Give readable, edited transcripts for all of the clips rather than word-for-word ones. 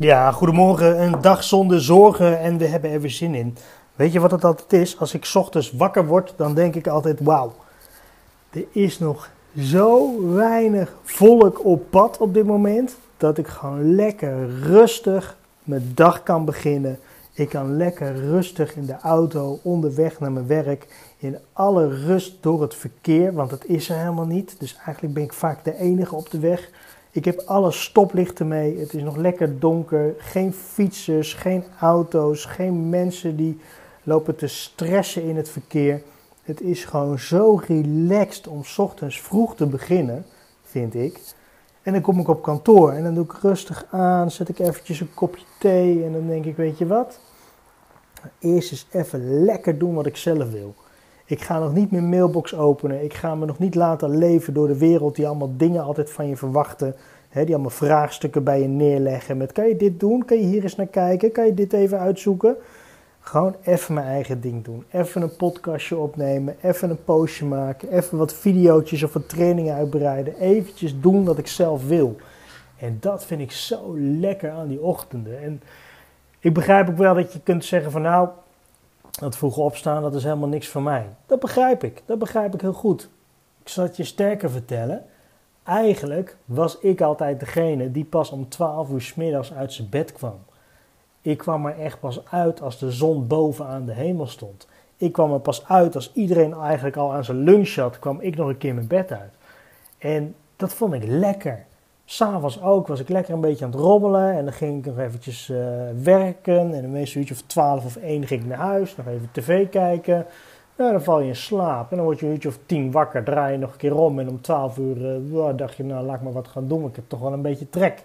Ja, goedemorgen, een dag zonder zorgen en we hebben er weer zin in. Weet je wat het altijd is? Als ik 's ochtends wakker word, dan denk ik altijd, wauw, er is nog zo weinig volk op pad op dit moment, dat ik gewoon lekker rustig mijn dag kan beginnen. Ik kan lekker rustig in de auto onderweg naar mijn werk, in alle rust door het verkeer, want dat is er helemaal niet. Dus eigenlijk ben ik vaak de enige op de weg. Ik heb alle stoplichten mee, het is nog lekker donker, geen fietsers, geen auto's, geen mensen die lopen te stressen in het verkeer. Het is gewoon zo relaxed om 's ochtends vroeg te beginnen, vind ik. En dan kom ik op kantoor en dan doe ik rustig aan, zet ik eventjes een kopje thee en dan denk ik, weet je wat? Eerst eens even lekker doen wat ik zelf wil. Ik ga nog niet mijn mailbox openen. Ik ga me nog niet laten leven door de wereld die allemaal dingen altijd van je verwachten. Die allemaal vraagstukken bij je neerleggen met kan je dit doen? Kan je hier eens naar kijken? Kan je dit even uitzoeken? Gewoon even mijn eigen ding doen. Even een podcastje opnemen. Even een postje maken. Even wat videootjes of wat trainingen uitbreiden. Eventjes doen wat ik zelf wil. En dat vind ik zo lekker aan die ochtenden. En ik begrijp ook wel dat je kunt zeggen van nou, dat vroeg opstaan, dat is helemaal niks voor mij. Dat begrijp ik. Dat begrijp ik heel goed. Ik zal het je sterker vertellen. Eigenlijk was ik altijd degene die pas om 12 uur 's middags uit zijn bed kwam. Ik kwam er echt pas uit als de zon bovenaan de hemel stond. Ik kwam er pas uit als iedereen eigenlijk al aan zijn lunch had, kwam ik nog een keer mijn bed uit. En dat vond ik lekker. 'S'avonds ook was ik lekker een beetje aan het rommelen en dan ging ik nog eventjes werken. En meestal uurtje of 12 of 1 ging ik naar huis, nog even tv kijken. Nou, dan val je in slaap en dan word je een uurtje of 10 wakker, draai je nog een keer om. En om 12 uur dacht je, nou laat ik maar wat gaan doen, want ik heb toch wel een beetje trek.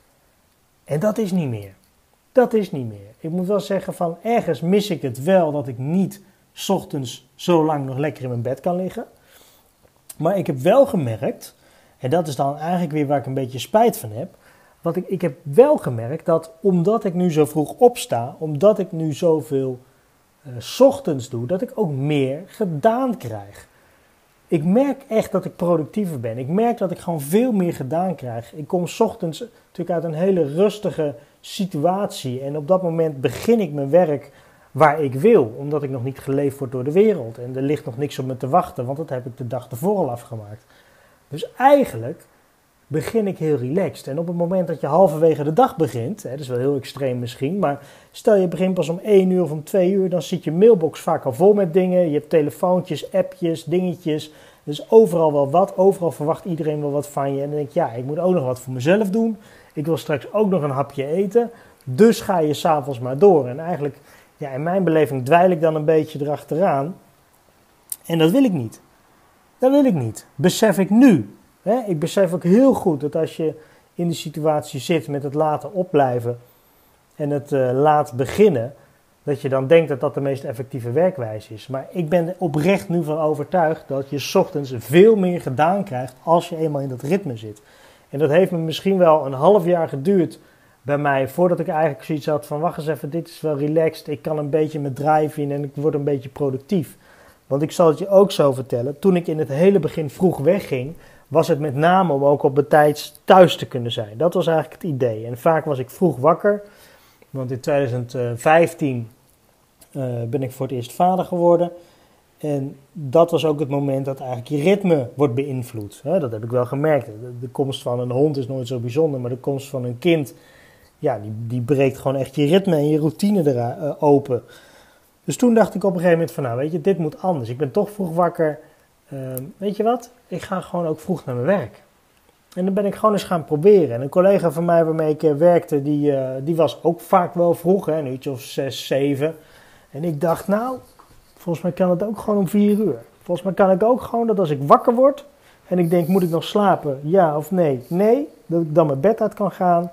En dat is niet meer. Dat is niet meer. Ik moet wel zeggen van ergens mis ik het wel dat ik niet 's ochtends zo lang nog lekker in mijn bed kan liggen. Maar ik heb wel gemerkt, en dat is dan eigenlijk weer waar ik een beetje spijt van heb. Want ik heb wel gemerkt dat omdat ik nu zo vroeg opsta, omdat ik nu zoveel 's ochtends doe, dat ik ook meer gedaan krijg. Ik merk echt dat ik productiever ben. Ik merk dat ik gewoon veel meer gedaan krijg. Ik kom 's ochtends natuurlijk uit een hele rustige situatie. En op dat moment begin ik mijn werk waar ik wil. Omdat ik nog niet geleefd word door de wereld. En er ligt nog niks op me te wachten, want dat heb ik de dag ervoor al afgemaakt. Dus eigenlijk begin ik heel relaxed. En op het moment dat je halverwege de dag begint, dat is wel heel extreem misschien, maar stel je begint pas om 1 uur of om 2 uur, dan zit je mailbox vaak al vol met dingen. Je hebt telefoontjes, appjes, dingetjes. Dus overal wel wat, overal verwacht iedereen wel wat van je. En dan denk je, ja, ik moet ook nog wat voor mezelf doen. Ik wil straks ook nog een hapje eten. Dus ga je 's avonds maar door. En eigenlijk, ja, in mijn beleving dweil ik dan een beetje erachteraan. En dat wil ik niet. Dat wil ik niet. Besef ik nu. Ik besef ook heel goed dat als je in die situatie zit met het laten opblijven en het laat beginnen, dat je dan denkt dat dat de meest effectieve werkwijze is. Maar ik ben er oprecht nu van overtuigd dat je 's ochtends veel meer gedaan krijgt als je eenmaal in dat ritme zit. En dat heeft me misschien wel een half jaar geduurd bij mij, voordat ik eigenlijk zoiets had van wacht eens even, dit is wel relaxed, ik kan een beetje mijn drive in en ik word een beetje productief. Want ik zal het je ook zo vertellen, toen ik in het hele begin vroeg wegging, was het met name om ook op de tijd thuis te kunnen zijn. Dat was eigenlijk het idee. En vaak was ik vroeg wakker, want in 2015 ben ik voor het eerst vader geworden. En dat was ook het moment dat eigenlijk je ritme wordt beïnvloed. Dat heb ik wel gemerkt. De komst van een hond is nooit zo bijzonder, maar de komst van een kind, ja, die breekt gewoon echt je ritme en je routine open. Dus toen dacht ik op een gegeven moment van, nou weet je, dit moet anders. Ik ben toch vroeg wakker. Weet je wat? Ik ga gewoon ook vroeg naar mijn werk. En dan ben ik gewoon eens gaan proberen. En een collega van mij waarmee ik werkte, die was ook vaak wel vroeg, een uurtje of 6, 7. En ik dacht, nou, volgens mij kan het ook gewoon om 4 uur. Volgens mij kan ik ook gewoon dat als ik wakker word en ik denk, moet ik nog slapen? Ja of nee? Nee, dat ik dan mijn bed uit kan gaan,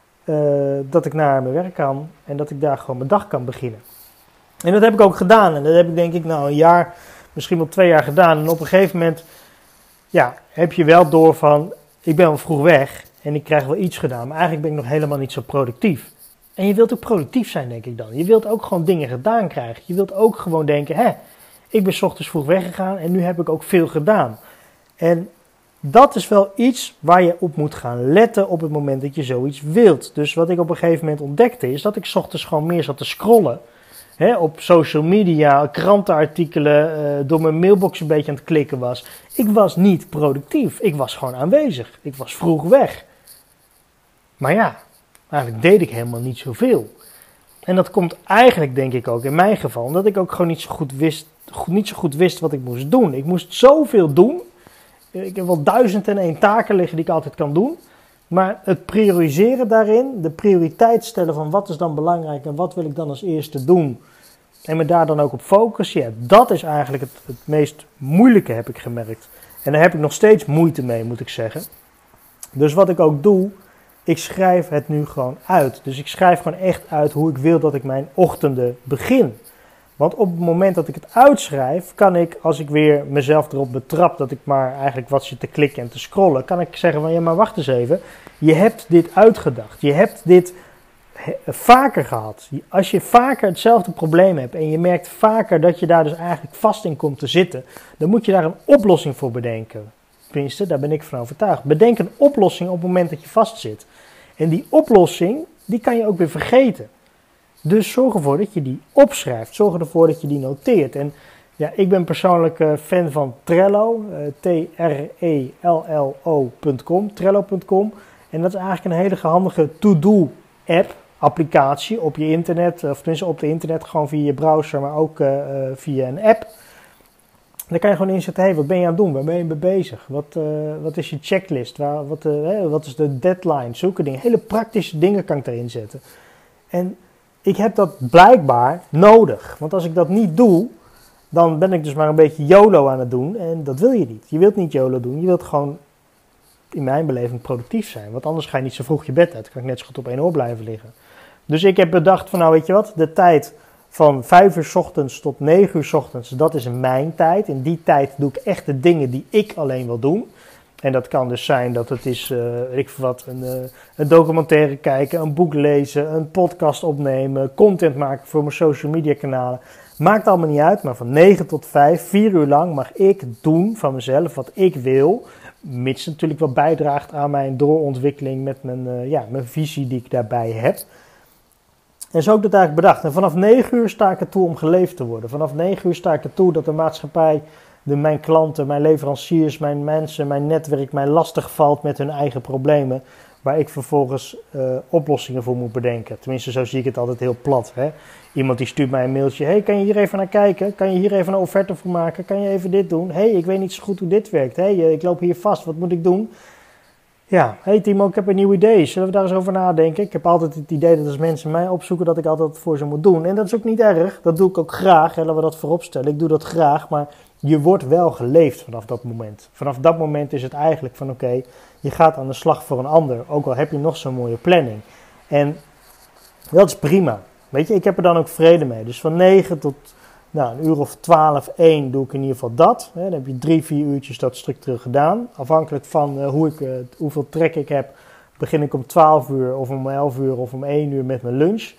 dat ik naar mijn werk kan en dat ik daar gewoon mijn dag kan beginnen. En dat heb ik ook gedaan. En dat heb ik denk ik nou een jaar, misschien wel 2 jaar gedaan. En op een gegeven moment, ja, heb je wel door van, ik ben wel vroeg weg en ik krijg wel iets gedaan. Maar eigenlijk ben ik nog helemaal niet zo productief. En je wilt ook productief zijn, denk ik dan. Je wilt ook gewoon dingen gedaan krijgen. Je wilt ook gewoon denken, ik ben 's ochtends vroeg weggegaan en nu heb ik ook veel gedaan. En dat is wel iets waar je op moet gaan letten op het moment dat je zoiets wilt. Dus wat ik op een gegeven moment ontdekte is dat ik 's ochtends gewoon meer zat te scrollen. Op social media, krantenartikelen, door mijn mailbox een beetje aan het klikken was. Ik was niet productief. Ik was gewoon aanwezig. Ik was vroeg weg. Maar ja, eigenlijk deed ik helemaal niet zoveel. En dat komt eigenlijk, denk ik ook in mijn geval, omdat ik ook gewoon niet zo goed wist wat ik moest doen. Ik moest zoveel doen. Ik heb wel 1001 taken liggen die ik altijd kan doen. Maar het prioriseren daarin, de prioriteit stellen van wat is dan belangrijk en wat wil ik dan als eerste doen. En me daar dan ook op focussen, ja, dat is eigenlijk het meest moeilijke, heb ik gemerkt. En daar heb ik nog steeds moeite mee, moet ik zeggen. Dus wat ik ook doe, ik schrijf het nu gewoon uit. Dus ik schrijf gewoon echt uit hoe ik wil dat ik mijn ochtenden begin. Want op het moment dat ik het uitschrijf, kan ik, als ik weer mezelf erop betrap dat ik maar eigenlijk wat zit te klikken en te scrollen, kan ik zeggen van ja, maar wacht eens even. Je hebt dit uitgedacht. Je hebt dit vaker gehad. Als je vaker hetzelfde probleem hebt en je merkt vaker dat je daar dus eigenlijk vast in komt te zitten, dan moet je daar een oplossing voor bedenken. Tenminste, daar ben ik van overtuigd. Bedenk een oplossing op het moment dat je vastzit. En die oplossing, die kan je ook weer vergeten. Dus zorg ervoor dat je die opschrijft. Zorg ervoor dat je die noteert. En ja, ik ben persoonlijk fan van Trello. Trello.com. Trello.com. En dat is eigenlijk een hele handige to-do app, applicatie op je internet. Of tenminste op de internet, gewoon via je browser, maar ook via een app. Dan kan je gewoon inzetten, hey, wat ben je aan het doen? Waar ben je mee bezig? Wat is je checklist? Wat is de deadline? Zulke dingen. Hele praktische dingen kan ik erin zetten. En ik heb dat blijkbaar nodig. Want als ik dat niet doe, dan ben ik dus maar een beetje YOLO aan het doen. En dat wil je niet. Je wilt niet YOLO doen. Je wilt gewoon, in mijn beleving, productief zijn. Want anders ga je niet zo vroeg je bed uit. Dan kan ik net zo goed op 1 oor blijven liggen. Dus ik heb bedacht van, nou weet je wat, de tijd van 5 uur 's ochtends tot 9 uur 's ochtends, dat is mijn tijd. In die tijd doe ik echt de dingen die ik alleen wil doen. En dat kan dus zijn dat het is, een documentaire kijken, een boek lezen, een podcast opnemen, content maken voor mijn social media kanalen. Maakt allemaal niet uit, maar van 9 tot 5, 4 uur lang mag ik doen van mezelf wat ik wil. Mits het natuurlijk wel bijdraagt aan mijn doorontwikkeling met mijn visie die ik daarbij heb. En zo heb ik dat eigenlijk bedacht. En vanaf 9 uur sta ik ertoe om geleefd te worden. Vanaf 9 uur sta ik ertoe dat de maatschappij, mijn klanten, mijn leveranciers, mijn mensen, mijn netwerk mij lastig valt met hun eigen problemen. Waar ik vervolgens oplossingen voor moet bedenken. Tenminste, zo zie ik het altijd heel plat. Hè? Iemand die stuurt mij een mailtje. Hey, kan je hier even naar kijken? Kan je hier even een offerte voor maken? Kan je even dit doen? Hey, ik weet niet zo goed hoe dit werkt. Hey, ik loop hier vast. Wat moet ik doen? Ja, hey Timo, ik heb een nieuw idee. Zullen we daar eens over nadenken? Ik heb altijd het idee dat als mensen mij opzoeken, dat ik altijd wat voor ze moet doen. En dat is ook niet erg. Dat doe ik ook graag. Hè, laten we dat voorop stellen. Ik doe dat graag, maar je wordt wel geleefd vanaf dat moment. Vanaf dat moment is het eigenlijk van oké, je gaat aan de slag voor een ander. Ook al heb je nog zo'n mooie planning. En dat is prima. Weet je, ik heb er dan ook vrede mee. Dus van 9 tot een uur of 12, 1 doe ik in ieder geval dat. Dan heb je 3, 4 uurtjes dat structureel gedaan. Afhankelijk van hoeveel trek ik heb, begin ik om 12 uur of om 11 uur of om 1 uur met mijn lunch.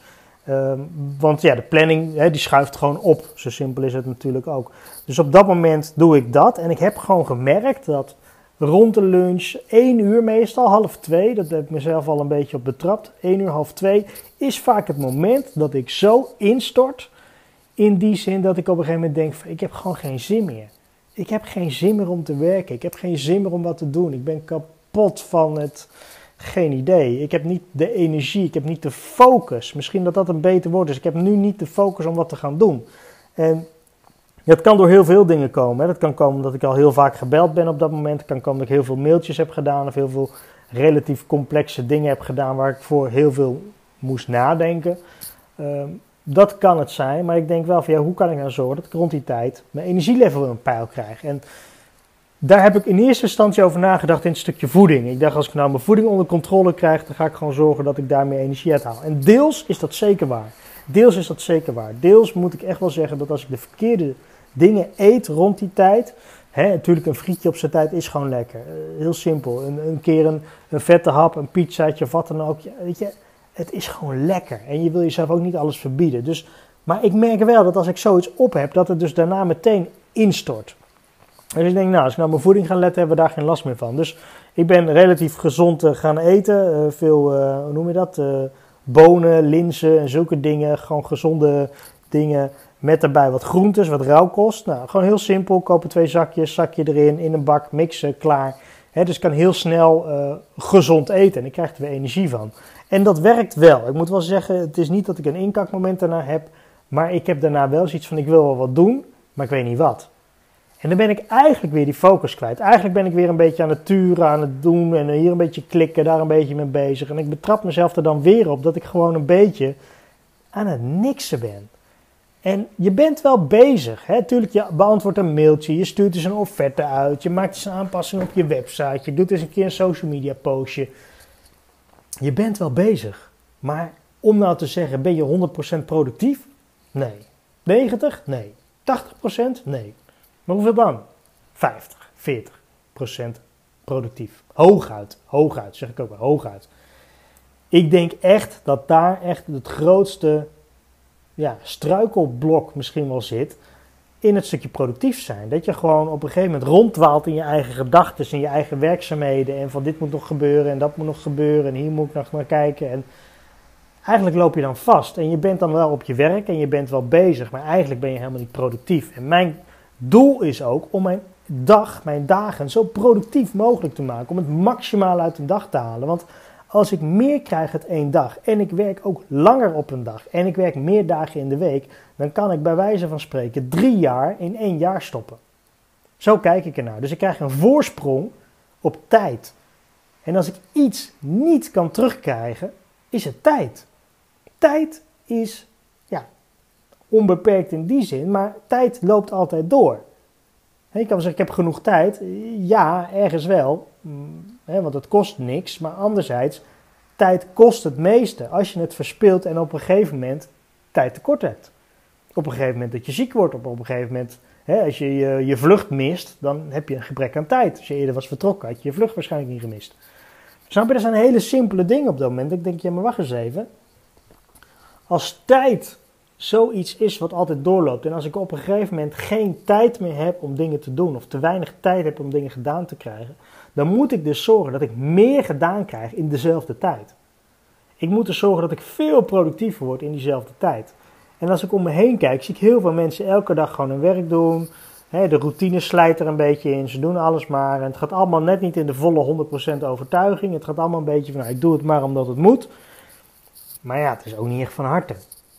Want ja, de planning die schuift gewoon op. Zo simpel is het natuurlijk ook. Dus op dat moment doe ik dat. En ik heb gewoon gemerkt dat rond de lunch, 1 uur meestal, 1:30, dat heb ik mezelf al een beetje op betrapt. 1 uur, 1:30 is vaak het moment dat ik zo instort. In die zin dat ik op een gegeven moment denk van, ik heb gewoon geen zin meer. Ik heb geen zin meer om te werken. Ik heb geen zin meer om wat te doen. Ik ben kapot van het, geen idee. Ik heb niet de energie, ik heb niet de focus. Misschien dat dat een beter woord is. Ik heb nu niet de focus om wat te gaan doen. En dat kan door heel veel dingen komen. Hè. Dat kan komen omdat ik al heel vaak gebeld ben op dat moment. Het kan komen dat ik heel veel mailtjes heb gedaan of heel veel relatief complexe dingen heb gedaan waar ik voor heel veel moest nadenken. Dat kan het zijn, maar ik denk wel van ja, hoe kan ik nou zorgen dat ik rond die tijd mijn energielevel een pijl krijg. En daar heb ik in eerste instantie over nagedacht in het stukje voeding. Ik dacht, als ik nou mijn voeding onder controle krijg, dan ga ik gewoon zorgen dat ik daar meer energie uit haal. En deels is dat zeker waar. Deels moet ik echt wel zeggen dat als ik de verkeerde dingen eet rond die tijd. Natuurlijk een frietje op zijn tijd is gewoon lekker. Heel simpel. Een keer een vette hap, een pizzaatje of wat dan ook. Ja, weet je, het is gewoon lekker. En je wil jezelf ook niet alles verbieden. Dus, maar ik merk wel dat als ik zoiets op heb, dat het dus daarna meteen instort. Dus ik denk, nou, als ik naar mijn voeding ga letten, hebben we daar geen last meer van. Dus ik ben relatief gezond gaan eten. Veel, hoe noem je dat? Bonen, linzen en zulke dingen. Gewoon gezonde dingen. Met daarbij wat groentes, wat rauwkost. Nou, gewoon heel simpel. Kopen 2 zakjes, zakje erin, in een bak, mixen, klaar. Dus ik kan heel snel gezond eten en ik krijg er weer energie van. En dat werkt wel. Ik moet wel zeggen, het is niet dat ik een inkakmoment daarna heb. Maar ik heb daarna wel zoiets van, ik wil wel wat doen, maar ik weet niet wat. En dan ben ik eigenlijk weer die focus kwijt. Eigenlijk ben ik weer een beetje aan het turen, aan het doen en hier een beetje klikken, daar een beetje mee bezig. En ik betrap mezelf er dan weer op dat ik gewoon een beetje aan het niksen ben. En je bent wel bezig. Hè? Tuurlijk, je beantwoordt een mailtje, je stuurt eens een offerte uit, je maakt eens een aanpassing op je website, je doet eens een keer een social media postje. Je bent wel bezig. Maar om nou te zeggen, ben je 100% productief? Nee. 90? Nee. 80%? Nee. Maar hoeveel dan? 50, 40% productief. Hooguit, zeg ik ook wel, hooguit. Ik denk echt dat daar echt het grootste struikelblok misschien wel zit in het stukje productief zijn. Dat je gewoon op een gegeven moment rondwaalt in je eigen gedachten, in je eigen werkzaamheden en van dit moet nog gebeuren en dat moet nog gebeuren en hier moet ik nog naar kijken. En eigenlijk loop je dan vast en je bent dan wel op je werk en je bent wel bezig, maar eigenlijk ben je helemaal niet productief. En mijn doel is ook om mijn dagen zo productief mogelijk te maken, om het maximaal uit een dag te halen. Want als ik meer krijg uit 1 dag en ik werk ook langer op een dag en ik werk meer dagen in de week, dan kan ik bij wijze van spreken 3 jaar in 1 jaar stoppen. Zo kijk ik ernaar. Dus ik krijg een voorsprong op tijd. En als ik iets niet kan terugkrijgen, is het tijd. Tijd is onbeperkt in die zin, maar tijd loopt altijd door. Je kan wel zeggen, ik heb genoeg tijd. Ja, ergens wel, want het kost niks. Maar anderzijds, tijd kost het meeste als je het verspilt en op een gegeven moment tijd tekort hebt. Op een gegeven moment dat je ziek wordt, op een gegeven moment, als je je vlucht mist, dan heb je een gebrek aan tijd. Als je eerder was vertrokken, had je je vlucht waarschijnlijk niet gemist. Snap je, dat zijn hele simpele dingen op dat moment. Ik denk, ja, maar wacht eens even. Als tijd zoiets is wat altijd doorloopt. En als ik op een gegeven moment geen tijd meer heb om dingen te doen, of te weinig tijd heb om dingen gedaan te krijgen, dan moet ik dus zorgen dat ik meer gedaan krijg in dezelfde tijd. Ik moet dus zorgen dat ik veel productiever word in diezelfde tijd. En als ik om me heen kijk, zie ik heel veel mensen elke dag gewoon hun werk doen. De routine slijt er een beetje in, ze doen alles maar. En het gaat allemaal net niet in de volle 100% overtuiging. Het gaat allemaal een beetje van, ik doe het maar omdat het moet. Maar ja, het is ook niet echt van harte.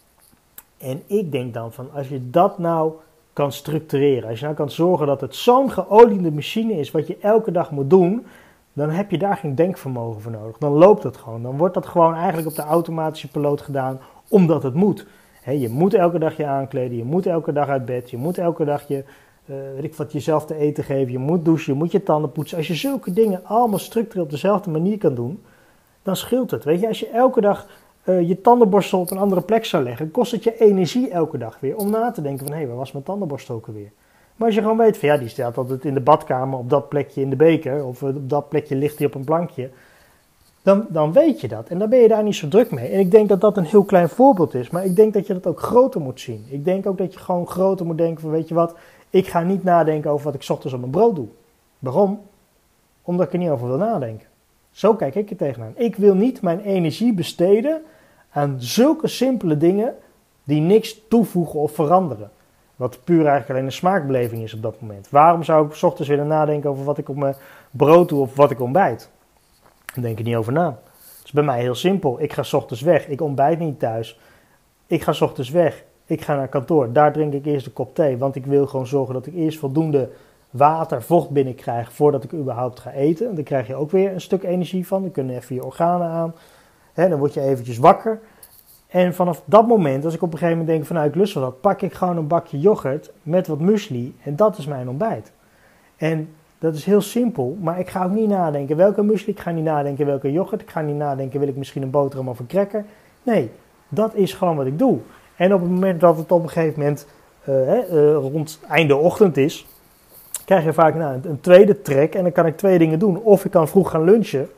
En ik denk dan van, als je dat nou kan structureren, als je nou kan zorgen dat het zo'n geoliede machine is wat je elke dag moet doen, dan heb je daar geen denkvermogen voor nodig. Dan loopt het gewoon. Dan wordt dat gewoon eigenlijk op de automatische piloot gedaan, omdat het moet. Je moet elke dag je aankleden, je moet elke dag uit bed, je moet elke dag jezelf te eten geven, je moet douchen, je moet je tanden poetsen. Als je zulke dingen allemaal structureel op dezelfde manier kan doen, dan scheelt het. Weet je, als je elke dag je tandenborstel op een andere plek zou leggen, kost het je energie elke dag weer om na te denken van, waar was mijn tandenborstel ook alweer? Maar als je gewoon weet van, die staat altijd in de badkamer, op dat plekje in de beker, of op dat plekje ligt hij op een plankje, dan weet je dat. En dan ben je daar niet zo druk mee. En ik denk dat dat een heel klein voorbeeld is, maar ik denk dat je dat ook groter moet zien. Ik denk ook dat je gewoon groter moet denken van, weet je wat, ik ga niet nadenken over wat ik 's ochtends op mijn brood doe. Waarom? Omdat ik er niet over wil nadenken. Zo kijk ik er tegenaan. Ik wil niet mijn energie besteden aan zulke simpele dingen die niks toevoegen of veranderen. Wat puur eigenlijk alleen een smaakbeleving is op dat moment. Waarom zou ik 's ochtends willen nadenken over wat ik op mijn brood doe of wat ik ontbijt? Daar denk ik niet over na. Het is bij mij heel simpel. Ik ga 's ochtends weg. Ik ontbijt niet thuis. Ik ga 's ochtends weg. Ik ga naar kantoor. Daar drink ik eerst een kop thee. Want ik wil gewoon zorgen dat ik eerst voldoende water, vocht binnenkrijg voordat ik überhaupt ga eten. En dan krijg je ook weer een stuk energie van. Dan kunnen even je organen aan. Dan word je eventjes wakker. En vanaf dat moment, als ik op een gegeven moment denk van, ik lust wel wat, pak ik gewoon een bakje yoghurt met wat muesli. En dat is mijn ontbijt. En dat is heel simpel, maar ik ga ook niet nadenken welke muesli, ik ga niet nadenken welke yoghurt, ik ga niet nadenken wil ik misschien een boterham of een cracker. Nee, dat is gewoon wat ik doe. En op het moment dat het op een gegeven moment rond einde ochtend is, krijg je vaak een tweede trek en dan kan ik 2 dingen doen. Of ik kan vroeg gaan lunchen,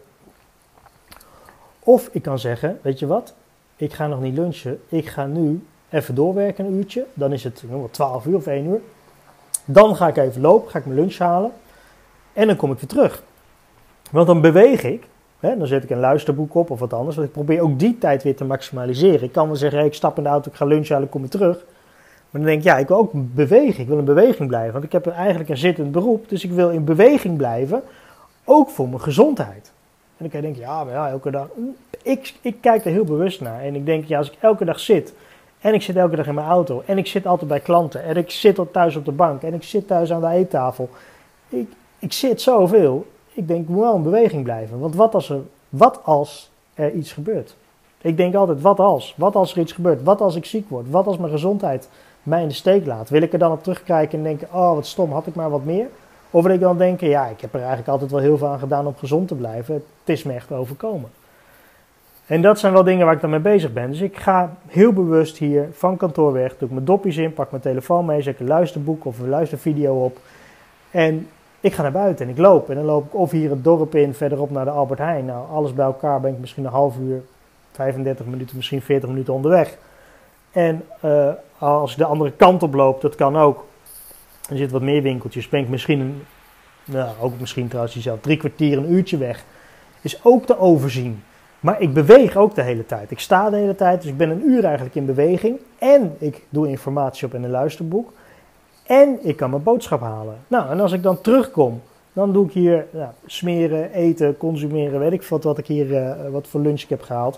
of ik kan zeggen, weet je wat, ik ga nog niet lunchen, ik ga nu even doorwerken een uurtje, dan is het 12 uur of 1 uur. Dan ga ik even lopen, ga ik mijn lunch halen en dan kom ik weer terug. Want dan beweeg ik, dan zet ik een luisterboek op of wat anders, want ik probeer ook die tijd weer te maximaliseren. Ik kan wel zeggen, ik stap in de auto, ik ga lunch halen, ik kom weer terug. Maar dan denk ik, ja, ik wil ook bewegen, ik wil in beweging blijven, want ik heb eigenlijk een zittend beroep, dus ik wil in beweging blijven, ook voor mijn gezondheid. En dan kan je denken, ja, maar ja, elke dag, ik kijk er heel bewust naar en ik denk, ja, als ik elke dag zit, en ik zit elke dag in mijn auto, en ik zit altijd bij klanten, en ik zit thuis op de bank, en ik zit thuis aan de eettafel, ik zit zoveel. Ik denk, ik moet wel in beweging blijven. Want wat als er iets gebeurt? Ik denk altijd, wat als er iets gebeurt? Wat als ik ziek word? Wat als mijn gezondheid mij in de steek laat? Wil ik er dan op terugkijken en denken, oh wat stom, had ik maar wat meer? Of wil ik dan denken, ja, ik heb er eigenlijk altijd wel heel veel aan gedaan om gezond te blijven. Het is me echt overkomen. En dat zijn wel dingen waar ik dan mee bezig ben. Dus ik ga heel bewust hier van kantoor weg, doe ik mijn doppies in, pak mijn telefoon mee, zet ik een luisterboek of een luistervideo op. En ik ga naar buiten en ik loop. En dan loop ik of hier het dorp in, verderop naar de Albert Heijn. Nou, alles bij elkaar ben ik misschien een half uur, 35 minuten, misschien 40 minuten onderweg. En als ik de andere kant op loop, dat kan ook. Er zitten wat meer winkeltjes. Ben ik misschien, ook misschien trouwens diezelfde 3 kwartier, een uurtje weg. Is ook te overzien. Maar ik beweeg ook de hele tijd. Ik sta de hele tijd, dus ik ben een uur eigenlijk in beweging. En ik doe informatie op in een luisterboek. En ik kan mijn boodschap halen. Nou, en als ik dan terugkom, dan doe ik hier smeren, eten, consumeren, weet ik veel wat ik hier, wat voor lunch ik heb gehaald.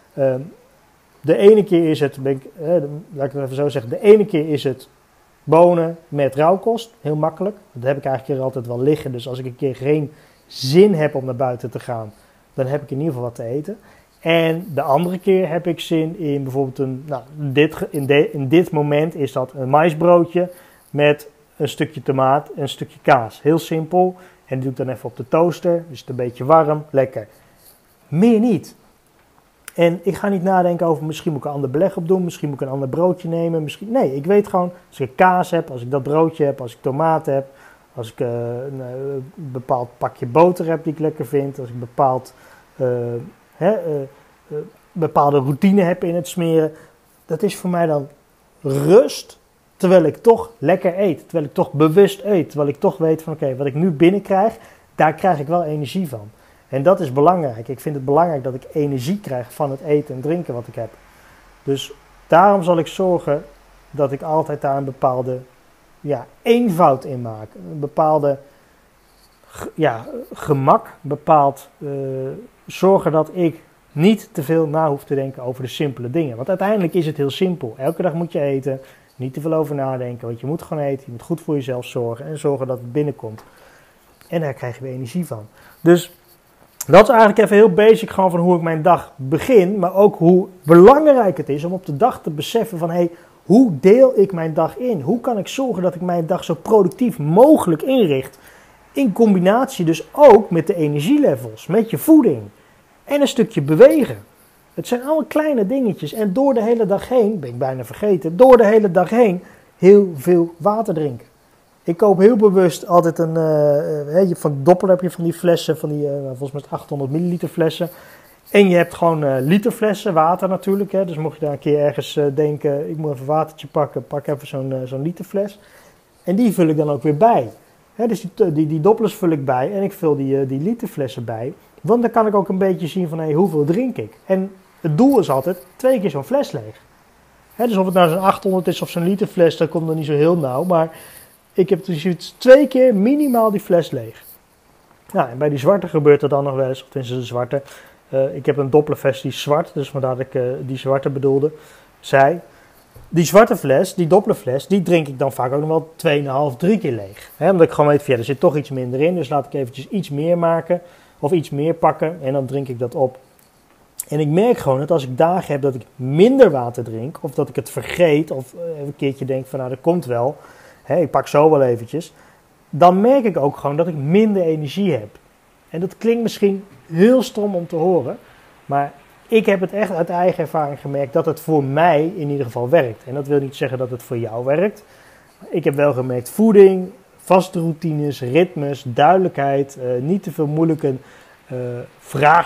De ene keer is het, laat ik het even zo zeggen, de ene keer is het bonen met rauwkost, heel makkelijk. Dat heb ik eigenlijk hier altijd wel liggen, dus als ik een keer geen zin heb om naar buiten te gaan, dan heb ik in ieder geval wat te eten. En de andere keer heb ik zin in bijvoorbeeld in dit moment is dat een maïsbroodje met een stukje tomaat en een stukje kaas. Heel simpel. En die doe ik dan even op de toaster. Dus het een beetje warm. Lekker. Meer niet. En ik ga niet nadenken over misschien moet ik een ander beleg op doen. Misschien moet ik een ander broodje nemen. Nee, ik weet gewoon als ik kaas heb, als ik dat broodje heb, als ik tomaat heb. Als ik een bepaald pakje boter heb die ik lekker vind. Als ik bepaalde routine heb in het smeren. Dat is voor mij dan rust. Terwijl ik toch lekker eet. Terwijl ik toch bewust eet. Terwijl ik toch weet van oké, wat ik nu binnenkrijg, daar krijg ik wel energie van. En dat is belangrijk. Ik vind het belangrijk dat ik energie krijg van het eten en drinken wat ik heb. Dus daarom zal ik zorgen dat ik altijd daar een bepaalde eenvoud in maak. Een bepaalde gemak. Bepaald zorgen dat ik niet te veel na hoef te denken over de simpele dingen. Want uiteindelijk is het heel simpel. Elke dag moet je eten. Niet te veel over nadenken, want je moet gewoon eten. Je moet goed voor jezelf zorgen en zorgen dat het binnenkomt. En daar krijg je weer energie van. Dus dat is eigenlijk even heel basic gewoon van hoe ik mijn dag begin. Maar ook hoe belangrijk het is om op de dag te beseffen van hoe deel ik mijn dag in? Hoe kan ik zorgen dat ik mijn dag zo productief mogelijk inricht? In combinatie dus ook met de energielevels, met je voeding en een stukje bewegen. Het zijn allemaal kleine dingetjes en door de hele dag heen, ben ik bijna vergeten, door de hele dag heen heel veel water drinken. Ik koop heel bewust altijd van Doppel heb je van die flessen, van die volgens mij 800 milliliter flessen. En je hebt gewoon literflessen, water natuurlijk. Hè. Dus mocht je daar een keer ergens denken, ik moet even een watertje pakken, pak even zo'n literfles. En die vul ik dan ook weer bij. Hè, dus die Doppelers vul ik bij en ik vul die literflessen bij. Want dan kan ik ook een beetje zien van hoeveel drink ik. En het doel is altijd 2 keer zo'n fles leeg. Hè, dus of het nou zo'n 800 is of zo'n literfles, dat komt er niet zo heel nauw. Maar ik heb dus 2 keer minimaal die fles leeg. Nou, en bij die zwarte gebeurt er dan nog wel eens, of tenminste de zwarte. Ik heb een Dopplerfles die is zwart, dus vandaar dat ik die zwarte bedoelde. Die zwarte fles, die Dopplerfles, die drink ik dan vaak ook nog wel 2,5, 3 keer leeg. Hè, omdat ik gewoon weet, er zit toch iets minder in, dus laat ik eventjes iets meer maken. Of iets meer pakken en dan drink ik dat op. En ik merk gewoon dat als ik dagen heb dat ik minder water drink, of dat ik het vergeet, of een keertje denk van dat komt wel, ik pak zo wel eventjes, dan merk ik ook gewoon dat ik minder energie heb. En dat klinkt misschien heel stom om te horen, maar ik heb het echt uit eigen ervaring gemerkt dat het voor mij in ieder geval werkt. En dat wil niet zeggen dat het voor jou werkt. Ik heb wel gemerkt voeding, vaste routines, ritmes, duidelijkheid, niet te veel moeilijke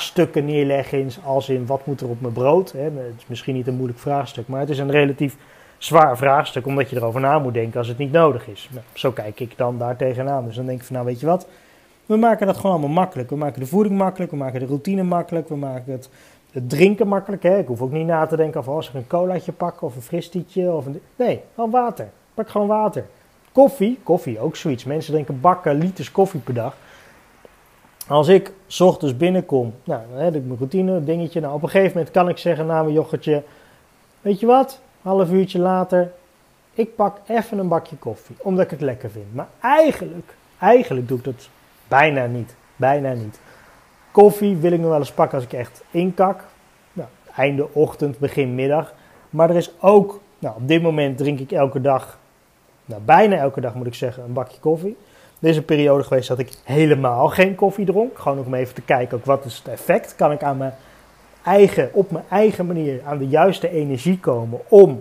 vraagstukken neerleggen als in wat moet er op mijn brood. Het is misschien niet een moeilijk vraagstuk, maar het is een relatief zwaar vraagstuk, omdat je erover na moet denken als het niet nodig is. Nou, zo kijk ik dan daar tegenaan. Dus dan denk ik van, nou weet je wat, we maken dat gewoon allemaal makkelijk. We maken de voeding makkelijk, we maken de routine makkelijk, we maken het drinken makkelijk. Hè? Ik hoef ook niet na te denken of als ik een colaatje pak of een fristietje. Nee, gewoon water. Pak gewoon water. Koffie ook zoiets. Mensen drinken bakken liters koffie per dag. Als ik 's ochtends binnenkom, nou, dan heb ik mijn routine, dingetje. Nou, op een gegeven moment kan ik zeggen na mijn yoghurtje, weet je wat, half uurtje later, ik pak even een bakje koffie, omdat ik het lekker vind. Maar eigenlijk doe ik dat bijna niet. Koffie wil ik nog wel eens pakken als ik echt inkak. Nou, einde ochtend, begin middag. Maar er is ook, nou, op dit moment drink ik elke dag, nou, bijna elke dag moet ik zeggen, een bakje koffie. Er is een periode geweest dat ik helemaal geen koffie dronk. Gewoon ook om even te kijken, ook wat is het effect? Kan ik op mijn eigen manier aan de juiste energie komen om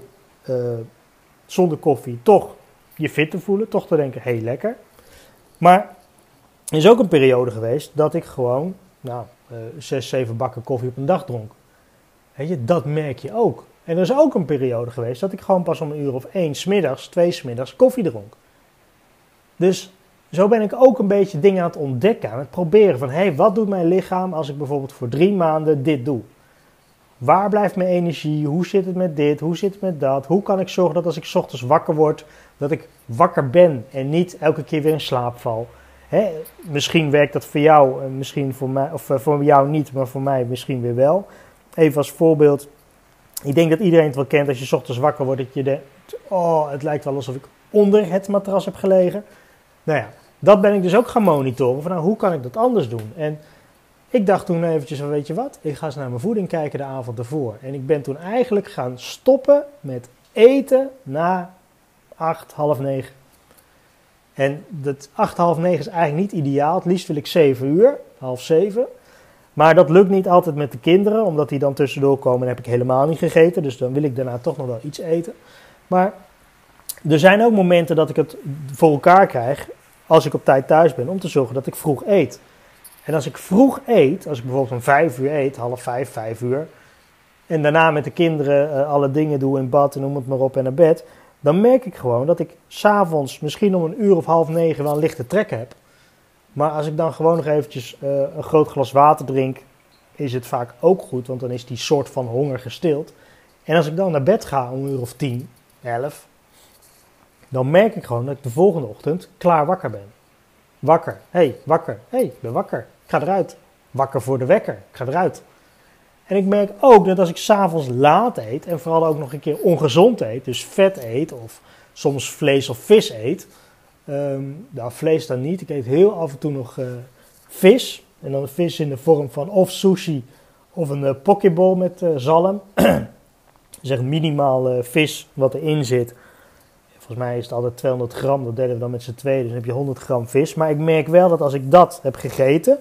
zonder koffie toch je fit te voelen. Toch te denken, heel lekker. Maar er is ook een periode geweest dat ik gewoon 6, 7 bakken koffie op een dag dronk. Weet je, dat merk je ook. En er is ook een periode geweest dat ik gewoon pas om 1 uur of 1 's middags, 2 's middags koffie dronk. Dus zo ben ik ook een beetje dingen aan het ontdekken, aan het proberen van, wat doet mijn lichaam als ik bijvoorbeeld voor 3 maanden dit doe? Waar blijft mijn energie? Hoe zit het met dit? Hoe zit het met dat? Hoe kan ik zorgen dat als ik 's ochtends wakker word, dat ik wakker ben en niet elke keer weer in slaap val? Misschien werkt dat voor jou, misschien voor mij, of voor jou niet, maar voor mij misschien weer wel. Even als voorbeeld, ik denk dat iedereen het wel kent als je 's ochtends wakker wordt, dat je denkt, oh, het lijkt wel alsof ik onder het matras heb gelegen. Nou ja, dat ben ik dus ook gaan monitoren, van hoe kan ik dat anders doen? En ik dacht toen eventjes van, weet je wat, ik ga eens naar mijn voeding kijken de avond ervoor. En ik ben toen eigenlijk gaan stoppen met eten na 8, half 9. En dat 8, half 9 is eigenlijk niet ideaal. Het liefst wil ik 7 uur, half 7. Maar dat lukt niet altijd met de kinderen, omdat die dan tussendoor komen en heb ik helemaal niet gegeten. Dus dan wil ik daarna toch nog wel iets eten. Maar er zijn ook momenten dat ik het voor elkaar krijg, als ik op tijd thuis ben, om te zorgen dat ik vroeg eet. En als ik vroeg eet, als ik bijvoorbeeld om 5 uur eet, half 5, 5 uur, en daarna met de kinderen alle dingen doe in bad en noem het maar op en naar bed, dan merk ik gewoon dat ik 's avonds misschien om 1 uur of half 9 wel een lichte trek heb. Maar als ik dan gewoon nog eventjes een groot glas water drink, is het vaak ook goed, want dan is die soort van honger gestild. En als ik dan naar bed ga om 1 uur of 10, 11, dan merk ik gewoon dat ik de volgende ochtend klaar wakker ben. Wakker, wakker, ik ben wakker, ik ga eruit. Wakker voor de wekker, ik ga eruit. En ik merk ook dat als ik 's avonds laat eet, en vooral ook nog een keer ongezond eet, dus vet eet of soms vlees of vis eet. Nou, vlees dan niet, ik eet heel af en toe nog vis. En dan vis in de vorm van of sushi of een pokeball met zalm. Dus echt minimaal vis wat erin zit. Volgens mij is het altijd 200 gram, dat deden we dan met z'n tweeën, dus dan heb je 100 gram vis. Maar ik merk wel dat als ik dat heb gegeten,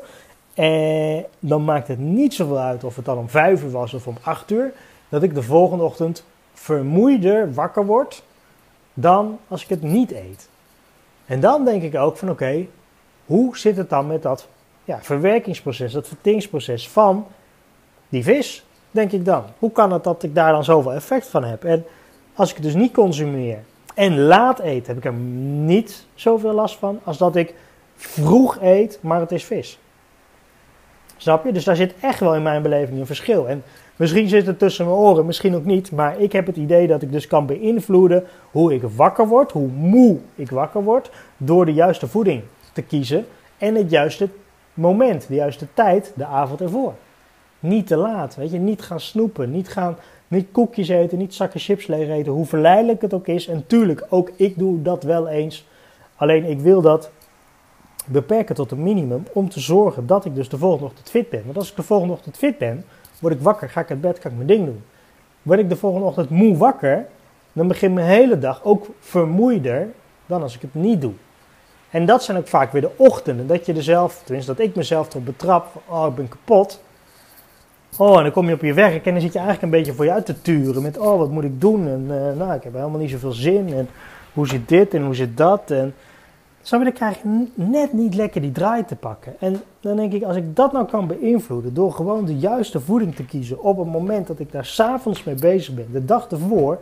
dan maakt het niet zoveel uit of het dan om 5 uur was of om 8 uur, dat ik de volgende ochtend vermoeider wakker word dan als ik het niet eet. En dan denk ik ook van oké, hoe zit het dan met dat verwerkingsproces, dat verteringsproces van die vis, denk ik dan. Hoe kan het dat ik daar dan zoveel effect van heb? En als ik het dus niet consumeer en laat eet, heb ik er niet zoveel last van als dat ik vroeg eet, maar het is vis. Snap je? Dus daar zit echt wel in mijn beleving een verschil. En misschien zit het tussen mijn oren, misschien ook niet, maar ik heb het idee dat ik dus kan beïnvloeden hoe ik wakker word, hoe moe ik wakker word, door de juiste voeding te kiezen en het juiste moment, de juiste tijd, de avond ervoor. Niet te laat, weet je, niet gaan snoepen, niet koekjes eten, niet zakken chips leeg eten, hoe verleidelijk het ook is. En tuurlijk, ook ik doe dat wel eens. Alleen ik wil dat beperken tot een minimum om te zorgen dat ik dus de volgende ochtend fit ben. Want als ik de volgende ochtend fit ben, word ik wakker, ga ik uit bed, kan ik mijn ding doen. Word ik de volgende ochtend moe wakker, dan begint mijn hele dag ook vermoeider dan als ik het niet doe. En dat zijn ook vaak weer de ochtenden dat je er zelf, tenminste dat ik mezelf erop betrap, van, oh ik ben kapot. Oh, en dan kom je op je werk en dan zit je eigenlijk een beetje voor je uit te turen met, oh wat moet ik doen? En nou, ik heb helemaal niet zoveel zin en hoe zit dit en hoe zit dat? En dan krijg je net niet lekker die draai te pakken. En dan denk ik, als ik dat nou kan beïnvloeden door gewoon de juiste voeding te kiezen op het moment dat ik daar 's avonds mee bezig ben, de dag ervoor,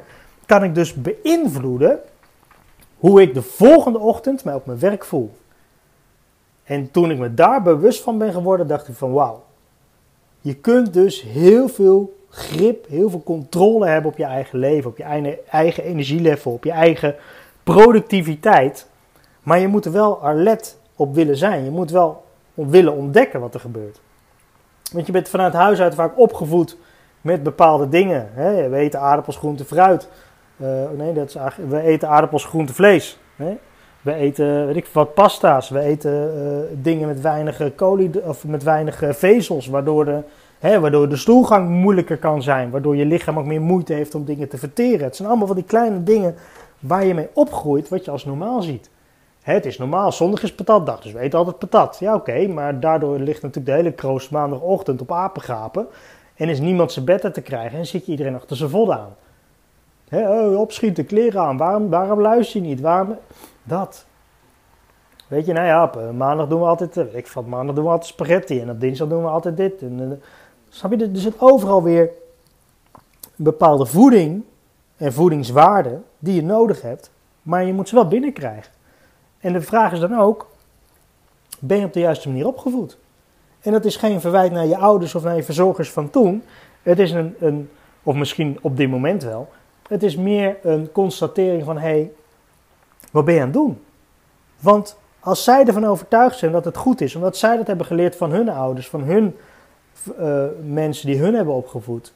kan ik dus beïnvloeden hoe ik de volgende ochtend mij op mijn werk voel. En toen ik me daar bewust van ben geworden, dacht ik van wauw. Je kunt dus heel veel grip, heel veel controle hebben op je eigen leven, op je eigen energielevel, op je eigen productiviteit. Maar je moet er wel alert op willen zijn. Je moet wel willen ontdekken wat er gebeurt. Want je bent vanuit huis uit vaak opgevoed met bepaalde dingen. Hè? We eten aardappels, groente, fruit. We eten aardappels, groente, vlees. Hè? We eten, weet ik wat, pasta's. We eten dingen met weinig vezels, waardoor de stoelgang moeilijker kan zijn. Waardoor je lichaam ook meer moeite heeft om dingen te verteren. Het zijn allemaal van die kleine dingen waar je mee opgroeit, wat je als normaal ziet. Het is normaal, zondag is patatdag, dus we eten altijd patat. Ja, oké, maar daardoor ligt natuurlijk de hele kroost maandagochtend op apengapen. En is niemand zijn bed te krijgen en zit je iedereen achter zijn vod aan. Opschieten, kleren aan, waarom luister je niet? Dat. Weet je, nou ja, op maandag doen we altijd, maandag doen we altijd spaghetti en op dinsdag doen we altijd dit. Snap je, er zit overal weer een bepaalde voeding en voedingswaarde die je nodig hebt, maar je moet ze wel binnenkrijgen. En de vraag is dan ook, ben je op de juiste manier opgevoed? En dat is geen verwijt naar je ouders of naar je verzorgers van toen. Het is of misschien op dit moment wel, het is meer een constatering van, wat ben je aan het doen? Want als zij ervan overtuigd zijn dat het goed is, omdat zij dat hebben geleerd van hun ouders, van hun mensen die hen hebben opgevoed,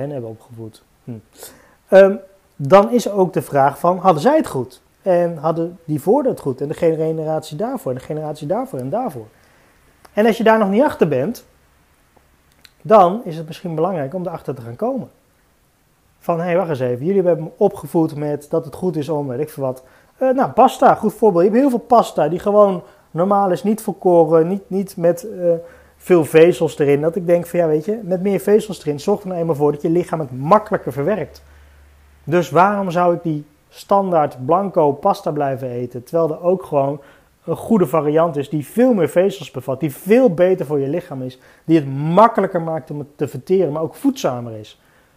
dan is ook de vraag van, hadden zij het goed? En hadden die voor het goed? En de generatie daarvoor, en de generatie daarvoor en daarvoor. En als je daar nog niet achter bent, dan is het misschien belangrijk om erachter te gaan komen. Van, wacht eens even, jullie hebben me opgevoed met dat het goed is om, weet ik veel wat. Pasta, goed voorbeeld. Je hebt heel veel pasta die gewoon normaal is, niet volkoren, niet met veel vezels erin. Dat ik denk van, weet je, met meer vezels erin, zorg er nou eenmaal voor dat je lichaam het makkelijker verwerkt. Dus waarom zou ik die standaard blanco pasta blijven eten, terwijl er ook gewoon een goede variant is die veel meer vezels bevat, die veel beter voor je lichaam is, die het makkelijker maakt om het te verteren, maar ook voedzamer is.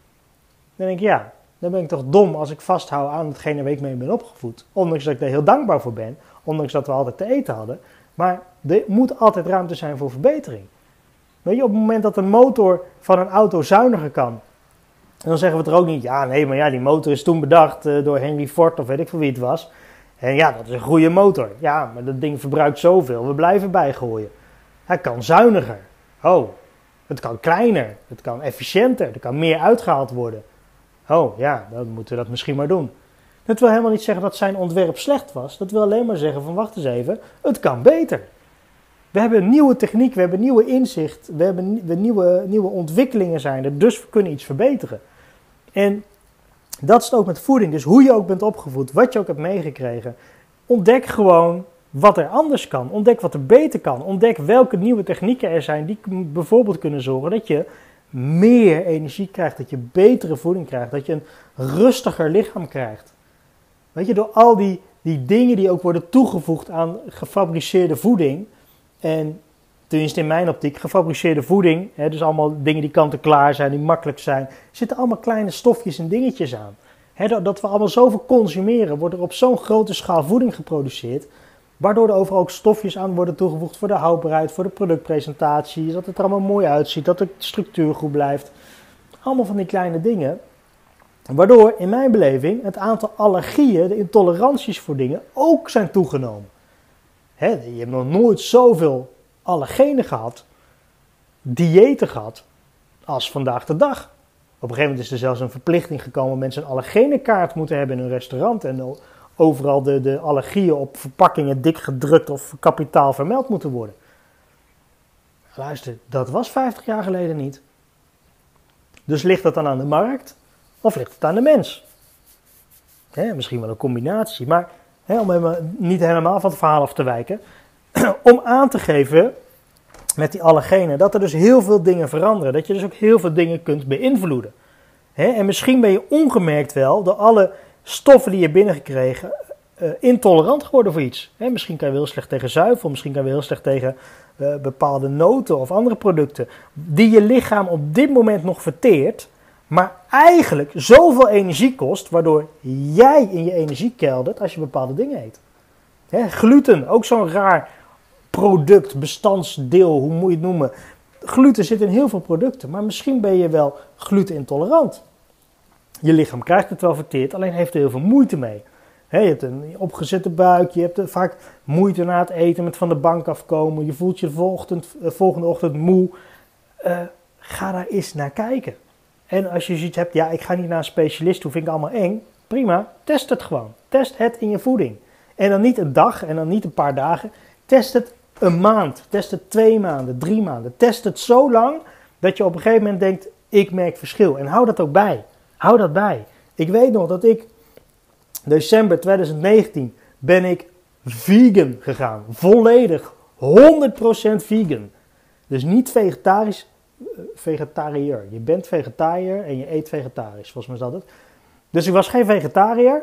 Dan denk ik, dan ben ik toch dom als ik vasthoud aan hetgene waar ik mee ben opgevoed. Ondanks dat ik er heel dankbaar voor ben, ondanks dat we altijd te eten hadden, maar er moet altijd ruimte zijn voor verbetering. Weet je, op het moment dat de motor van een auto zuiniger kan, en dan zeggen we het er ook niet, maar die motor is toen bedacht door Henry Ford of weet ik veel wie het was. En dat is een goede motor. Ja, maar dat ding verbruikt zoveel, we blijven bijgooien. Hij kan zuiniger. Het kan kleiner, het kan efficiënter, er kan meer uitgehaald worden. Dan moeten we dat misschien maar doen. Dat wil helemaal niet zeggen dat zijn ontwerp slecht was. Dat wil alleen maar zeggen van, wacht eens even, het kan beter. We hebben een nieuwe techniek, we hebben nieuwe inzicht, we hebben nieuwe ontwikkelingen zijn er, dus we kunnen iets verbeteren. En dat is het ook met voeding. Dus hoe je ook bent opgevoed, wat je ook hebt meegekregen, ontdek gewoon wat er anders kan. Ontdek wat er beter kan. Ontdek welke nieuwe technieken er zijn die bijvoorbeeld kunnen zorgen dat je meer energie krijgt, dat je betere voeding krijgt, dat je een rustiger lichaam krijgt. Weet je, door al die dingen die ook worden toegevoegd aan gefabriceerde voeding, en tenminste in mijn optiek, gefabriceerde voeding, dus allemaal dingen die kant-en-klaar zijn, die makkelijk zijn, zitten allemaal kleine stofjes en dingetjes aan. Dat we allemaal zoveel consumeren, wordt er op zo'n grote schaal voeding geproduceerd, waardoor er overal ook stofjes aan worden toegevoegd voor de houdbaarheid, voor de productpresentatie, dat het er allemaal mooi uitziet, dat de structuur goed blijft. Allemaal van die kleine dingen, waardoor in mijn beleving het aantal allergieën, de intoleranties voor dingen, ook zijn toegenomen. Je hebt nog nooit zoveel allergenen gehad, diëten gehad, als vandaag de dag. Op een gegeven moment is er zelfs een verplichting gekomen dat mensen een allergenenkaart moeten hebben in een restaurant en overal de allergieën op verpakkingen dik gedrukt of kapitaal vermeld moeten worden. Luister, dat was 50 jaar geleden niet. Dus ligt dat dan aan de markt of ligt het aan de mens? Misschien wel een combinatie, maar om niet helemaal van het verhaal af te wijken, om aan te geven met die allergenen dat er dus heel veel dingen veranderen, dat je dus ook heel veel dingen kunt beïnvloeden. En misschien ben je ongemerkt wel door alle stoffen die je binnengekregen intolerant geworden voor iets. Misschien kan je heel slecht tegen zuivel, misschien kan je heel slecht tegen bepaalde noten of andere producten die je lichaam op dit moment nog verteert, maar eigenlijk zoveel energie kost, waardoor jij in je energie keldert als je bepaalde dingen eet. Gluten, ook zo'n raar product, bestandsdeel, hoe moet je het noemen. Gluten zit in heel veel producten, maar misschien ben je wel glutenintolerant. Je lichaam krijgt het wel verteerd, alleen heeft er heel veel moeite mee. Je hebt een opgezette buik, je hebt vaak moeite na het eten met van de bank afkomen. Je voelt je de volgende ochtend moe. Ga daar eens naar kijken. En als je zoiets hebt, ja, ik ga niet naar een specialist, hoe vind ik allemaal eng? Prima, test het gewoon. Test het in je voeding. En dan niet een dag en dan niet een paar dagen. Test het een maand, test het 2 maanden, 3 maanden. Test het zo lang dat je op een gegeven moment denkt, ik merk verschil. En hou dat ook bij. Hou dat bij. Ik weet nog dat ik, december 2019, ben ik vegan gegaan. Volledig, 100% vegan. Dus niet vegetarisch, vegetariër. Je bent vegetariër en je eet vegetarisch, volgens mij is dat het. Dus ik was geen vegetariër.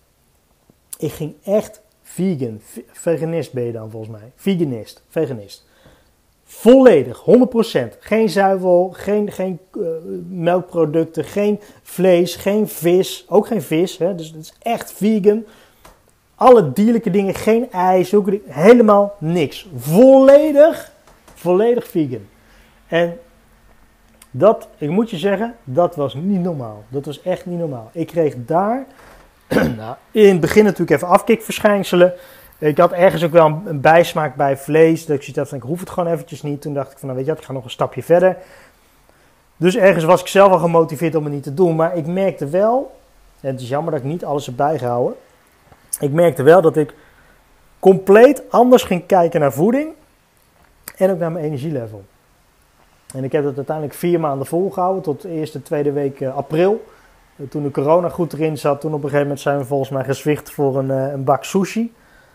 Ik ging echt vegan. Veganist ben je dan volgens mij. Veganist. Volledig, 100%. Geen zuivel, geen melkproducten, geen vlees, geen vis. Ook geen vis, hè? Dus het is echt vegan. Alle dierlijke dingen, geen ijs, helemaal niks. Volledig vegan. En dat, ik moet je zeggen, dat was niet normaal. Dat was echt niet normaal. Ik kreeg daar, nou, in het begin natuurlijk even afkikverschijnselen. Ik had ergens ook wel een bijsmaak bij vlees. Dat ik zoiets had van, ik hoef het gewoon eventjes niet. Toen dacht ik van, nou weet je wat, ik ga nog een stapje verder. Dus ergens was ik zelf al gemotiveerd om het niet te doen. Maar ik merkte wel, en het is jammer dat ik niet alles heb bijgehouden. Ik merkte wel dat ik compleet anders ging kijken naar voeding. En ook naar mijn energielevel. En ik heb het uiteindelijk 4 maanden volgehouden, tot de eerste, tweede week april. Toen de corona goed erin zat, toen op een gegeven moment zijn we volgens mij gezwicht voor een bak sushi.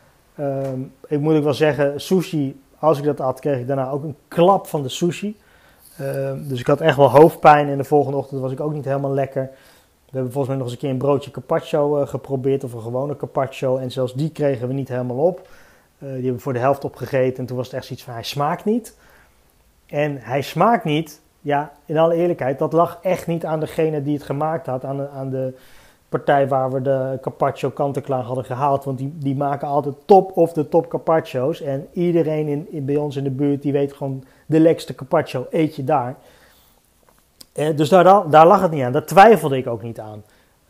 Ik moet ook wel zeggen, sushi, als ik dat at, kreeg ik daarna ook een klap van de sushi. Dus ik had echt wel hoofdpijn en de volgende ochtend was ik ook niet helemaal lekker. We hebben volgens mij nog eens een keer een broodje carpaccio geprobeerd, of een gewone carpaccio. En zelfs die kregen we niet helemaal op. Die hebben we voor de helft opgegeten en toen was het echt zoiets van, hij smaakt niet. En hij smaakt niet, ja, in alle eerlijkheid, dat lag echt niet aan degene die het gemaakt had, aan de partij waar we de carpaccio kant-en-klaar hadden gehaald. Want die maken altijd top of de top carpaccio's. En iedereen bij ons in de buurt, die weet gewoon, de lekkerste carpaccio eet je daar. Dus daar lag het niet aan, daar twijfelde ik ook niet aan.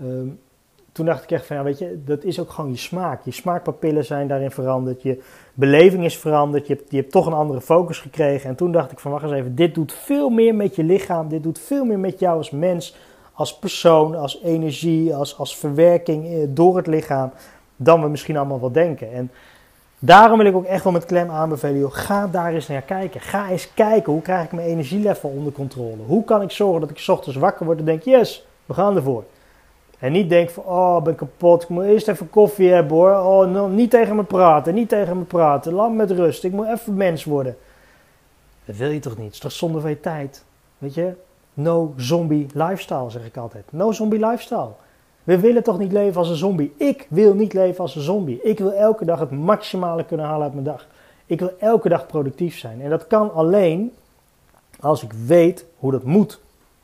Toen dacht ik echt van, ja, weet je, dat is ook gewoon je smaak. Je smaakpapillen zijn daarin veranderd, je beleving is veranderd, je hebt toch een andere focus gekregen. En toen dacht ik van, wacht eens even, dit doet veel meer met je lichaam, dit doet veel meer met jou als mens, als persoon, als energie, als verwerking door het lichaam, dan we misschien allemaal wel denken. En daarom wil ik ook echt wel met klem aanbevelen, joh, ga daar eens naar kijken. Ga eens kijken, hoe krijg ik mijn energielevel onder controle? Hoe kan ik zorgen dat ik 's ochtends wakker word en denk, yes, we gaan ervoor. En niet denk van, oh, ik ben kapot, ik moet eerst even koffie hebben hoor. Oh, no, niet tegen me praten, laat me met rust, ik moet even mens worden. Dat wil je toch niet, het is toch zonde van je tijd, weet je? No zombie lifestyle, zeg ik altijd. No zombie lifestyle. We willen toch niet leven als een zombie? Ik wil niet leven als een zombie. Ik wil elke dag het maximale kunnen halen uit mijn dag. Ik wil elke dag productief zijn. En dat kan alleen als ik weet hoe dat moet.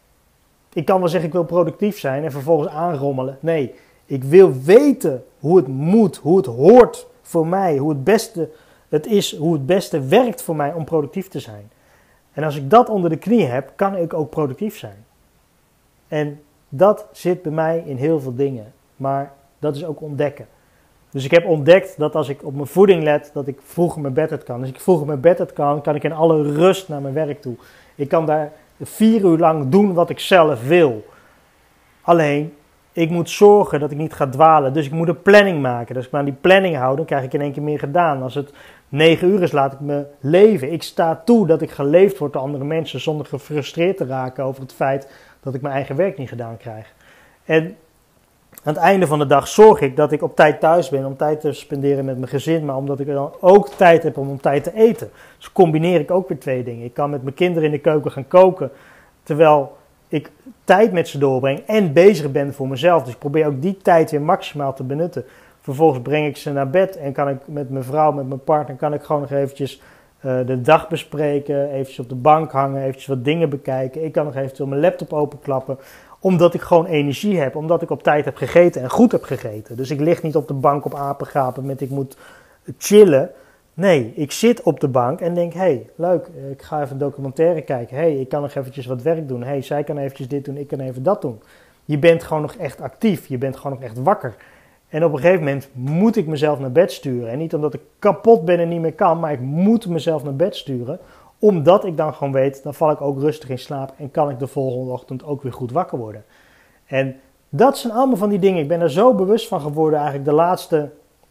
Ik kan wel zeggen ik wil productief zijn en vervolgens aanrommelen. Nee, ik wil weten hoe het moet, hoe het hoort voor mij, hoe het beste het is, hoe het beste werkt voor mij om productief te zijn. En als ik dat onder de knie heb, kan ik ook productief zijn. En dat zit bij mij in heel veel dingen. Maar dat is ook ontdekken. Dus ik heb ontdekt dat als ik op mijn voeding let, dat ik vroeger mijn bed uit kan. Als ik vroeger mijn bed uit kan ik in alle rust naar mijn werk toe. Ik kan daar 4 uur lang doen wat ik zelf wil. Alleen, ik moet zorgen dat ik niet ga dwalen. Dus ik moet een planning maken. Dus als ik me aan die planning hou, dan krijg ik in één keer meer gedaan. Als het 9 uur is, laat ik me leven. Ik sta toe dat ik geleefd word door andere mensen zonder gefrustreerd te raken over het feit dat ik mijn eigen werk niet gedaan krijg. En aan het einde van de dag zorg ik dat ik op tijd thuis ben, om tijd te spenderen met mijn gezin, maar omdat ik dan ook tijd heb om tijd te eten. Dus combineer ik ook weer 2 dingen. Ik kan met mijn kinderen in de keuken gaan koken, terwijl ik tijd met ze doorbreng en bezig ben voor mezelf. Dus ik probeer ook die tijd weer maximaal te benutten. Vervolgens breng ik ze naar bed en kan ik met mijn vrouw, met mijn partner, kan ik gewoon nog eventjes de dag bespreken, eventjes op de bank hangen, eventjes wat dingen bekijken. Ik kan nog eventueel mijn laptop openklappen Omdat ik gewoon energie heb, omdat ik op tijd heb gegeten en goed heb gegeten. Dus ik lig niet op de bank op apengapen met ik moet chillen. Nee, ik zit op de bank en denk, hey, leuk, ik ga even een documentaire kijken. Hey, ik kan nog eventjes wat werk doen. Hey, zij kan eventjes dit doen, ik kan even dat doen. Je bent gewoon nog echt actief, je bent gewoon nog echt wakker. En op een gegeven moment moet ik mezelf naar bed sturen. En niet omdat ik kapot ben en niet meer kan, maar ik moet mezelf naar bed sturen. Omdat ik dan gewoon weet, dan val ik ook rustig in slaap en kan ik de volgende ochtend ook weer goed wakker worden. En dat zijn allemaal van die dingen. Ik ben er zo bewust van geworden eigenlijk de laatste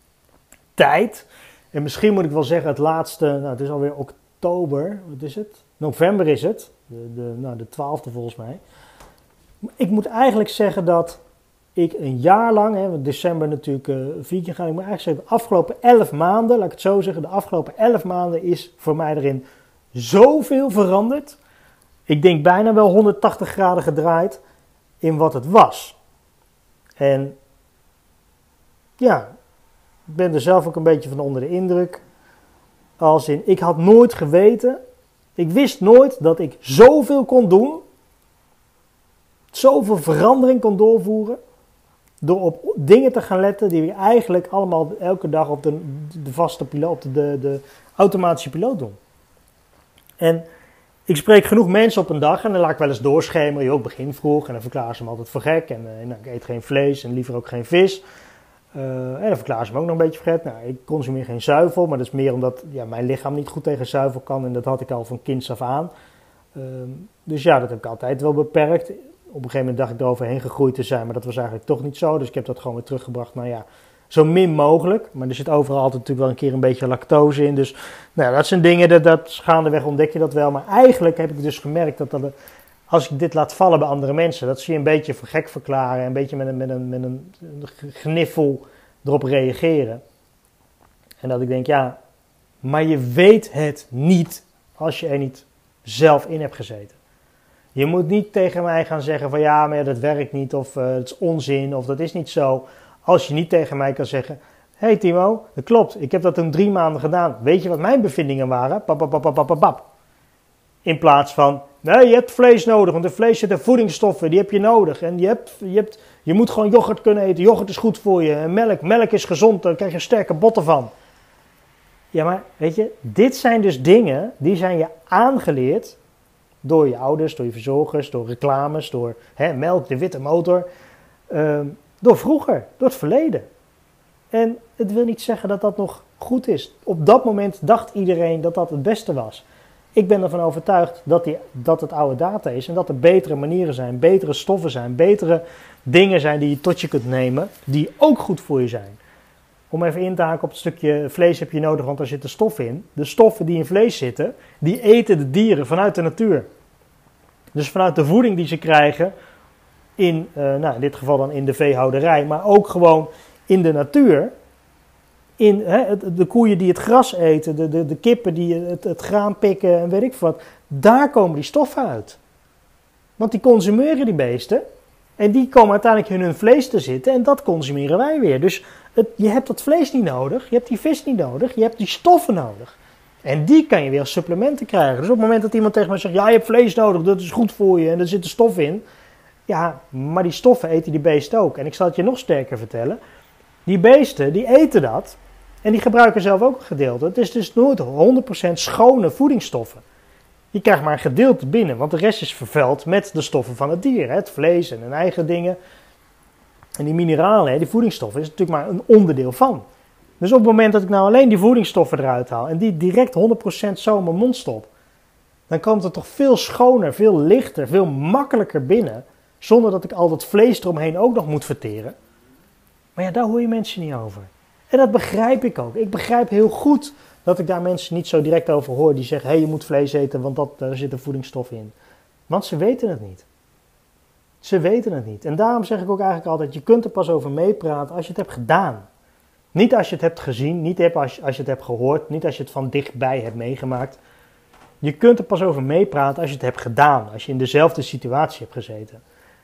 tijd. En misschien moet ik wel zeggen het laatste, nou het is alweer oktober, wat is het? November is het, de 12e volgens mij. Ik moet eigenlijk zeggen dat ik een jaar lang, want december natuurlijk 4 keer gaan, ik moet eigenlijk zeggen de afgelopen 11 maanden, laat ik het zo zeggen, de afgelopen 11 maanden is voor mij erin zoveel veranderd. Ik denk bijna wel 180 graden gedraaid in wat het was. En ja, ik ben er zelf ook een beetje van onder de indruk. Als in, ik had nooit geweten, ik wist nooit dat ik zoveel kon doen, zoveel verandering kon doorvoeren, door op dingen te gaan letten die we eigenlijk allemaal elke dag op de vaste piloot, op de automatische piloot doen. En ik spreek genoeg mensen op een dag en dan laat ik wel eens doorschemeren. Je ook begin vroeg en dan verklaren ze me altijd voor gek. En nou, ik eet geen vlees en liever ook geen vis. En dan verklaren ze me ook nog een beetje voor gek. Nou, ik consumeer geen zuivel, maar dat is meer omdat mijn lichaam niet goed tegen zuivel kan. En dat had ik al van kinds af aan. Dus ja, dat heb ik altijd wel beperkt. Op een gegeven moment dacht ik eroverheen gegroeid te zijn, maar dat was eigenlijk toch niet zo. Dus ik heb dat gewoon weer teruggebracht naar zo min mogelijk. Maar er zit overal altijd natuurlijk wel een keer een beetje lactose in. Dus nou, dat zijn dingen, dat gaandeweg ontdek je dat wel. Maar eigenlijk heb ik dus gemerkt dat als ik dit laat vallen bij andere mensen, dat ze je een beetje voor gek verklaren. En een beetje met een gniffel erop reageren. En dat ik denk, ja, maar je weet het niet als je er niet zelf in hebt gezeten. Je moet niet tegen mij gaan zeggen van ja, maar dat werkt niet of het is onzin of dat is niet zo. Als je niet tegen mij kan zeggen, hey Timo, dat klopt, ik heb dat toen 3 maanden gedaan. Weet je wat mijn bevindingen waren? Pap. In plaats van, nee, je hebt vlees nodig, want in vlees zitten voedingsstoffen, die heb je nodig. En je moet gewoon yoghurt kunnen eten, yoghurt is goed voor je. En melk is gezond, daar krijg je sterke botten van. Ja, maar weet je, dit zijn dus dingen, die zijn je aangeleerd door je ouders, door je verzorgers, door reclames, door melk, de witte motor. Door vroeger, door het verleden. En het wil niet zeggen dat dat nog goed is. Op dat moment dacht iedereen dat dat het beste was. Ik ben ervan overtuigd dat het oude data is en dat er betere manieren zijn, betere stoffen zijn, betere dingen zijn die je tot je kunt nemen, die ook goed voor je zijn. Om even in te haken op het stukje vlees heb je nodig, want daar zitten stoffen in. De stoffen die in vlees zitten, die eten de dieren vanuit de natuur. Dus vanuit de voeding die ze krijgen, in dit geval dan in de veehouderij, maar ook gewoon in de natuur. In de koeien die het gras eten, de kippen die het graan pikken en weet ik wat. Daar komen die stoffen uit. Want die consumeren die beesten. En die komen uiteindelijk in hun vlees te zitten en dat consumeren wij weer. Dus je hebt dat vlees niet nodig, je hebt die vis niet nodig, je hebt die stoffen nodig. En die kan je weer als supplementen krijgen. Dus op het moment dat iemand tegen mij zegt, ja je hebt vlees nodig, dat is goed voor je en er zitten stoffen in. Ja, maar die stoffen eten die beesten ook. En ik zal het je nog sterker vertellen. Die beesten, die eten dat. En die gebruiken zelf ook een gedeelte. Het is dus nooit 100% schone voedingsstoffen. Je krijgt maar een gedeelte binnen. Want de rest is vervuild met de stoffen van het dier. Het vlees en hun eigen dingen. En die mineralen, die voedingsstoffen, is natuurlijk maar een onderdeel van. Dus op het moment dat ik nou alleen die voedingsstoffen eruit haal. En die direct 100% zo in mijn mond stop. Dan komt het toch veel schoner, veel lichter, veel makkelijker binnen. Zonder dat ik al dat vlees eromheen ook nog moet verteren. Maar ja, daar hoor je mensen niet over. En dat begrijp ik ook. Ik begrijp heel goed dat ik daar mensen niet zo direct over hoor. Die zeggen, hey, je moet vlees eten, want daar zitten voedingsstoffen in. Want ze weten het niet. Ze weten het niet. En daarom zeg ik ook eigenlijk altijd, je kunt er pas over meepraten als je het hebt gedaan. Niet als je het hebt gezien, niet als je het hebt gehoord, niet als je het van dichtbij hebt meegemaakt. Je kunt er pas over meepraten als je het hebt gedaan. Als je in dezelfde situatie hebt gezeten.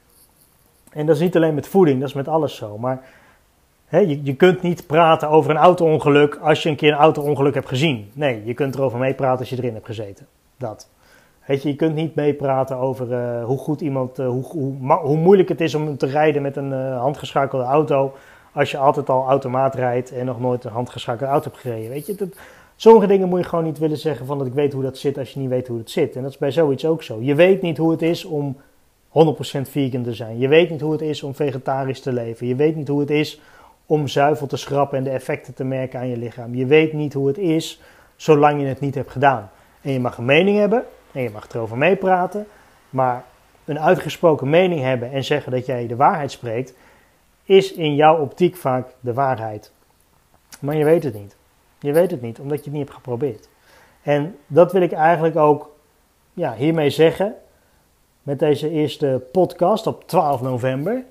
En dat is niet alleen met voeding, dat is met alles zo. Maar je kunt niet praten over een auto-ongeluk als je een keer een auto-ongeluk hebt gezien. Nee, je kunt erover meepraten als je erin hebt gezeten. Dat. Weet je, je kunt niet meepraten over hoe goed iemand, hoe moeilijk het is om te rijden met een handgeschakelde auto, als je altijd al automaat rijdt en nog nooit een handgeschakelde auto hebt gereden. Weet je, sommige dingen moet je gewoon niet willen zeggen van dat ik weet hoe dat zit als je niet weet hoe het zit. En dat is bij zoiets ook zo. Je weet niet hoe het is om 100% vegan te zijn. Je weet niet hoe het is om vegetarisch te leven. Je weet niet hoe het is om zuivel te schrappen en de effecten te merken aan je lichaam. Je weet niet hoe het is zolang je het niet hebt gedaan. En je mag een mening hebben en je mag erover meepraten. Maar een uitgesproken mening hebben en zeggen dat jij de waarheid spreekt, is in jouw optiek vaak de waarheid. Maar je weet het niet. Je weet het niet, omdat je het niet hebt geprobeerd. En dat wil ik eigenlijk ook hiermee zeggen. Met deze eerste podcast op 12 november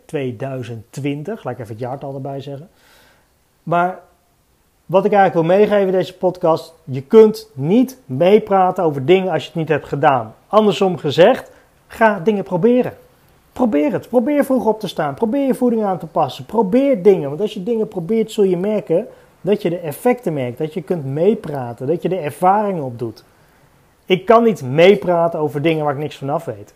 2020. Laat ik even het jaartal erbij zeggen. Maar wat ik eigenlijk wil meegeven in deze podcast. Je kunt niet meepraten over dingen als je het niet hebt gedaan. Andersom gezegd, ga dingen proberen. Probeer het. Probeer vroeg op te staan. Probeer je voeding aan te passen. Probeer dingen. Want als je dingen probeert zul je merken dat je de effecten merkt. Dat je kunt meepraten. Dat je de ervaringen opdoet. Ik kan niet meepraten over dingen waar ik niks vanaf weet.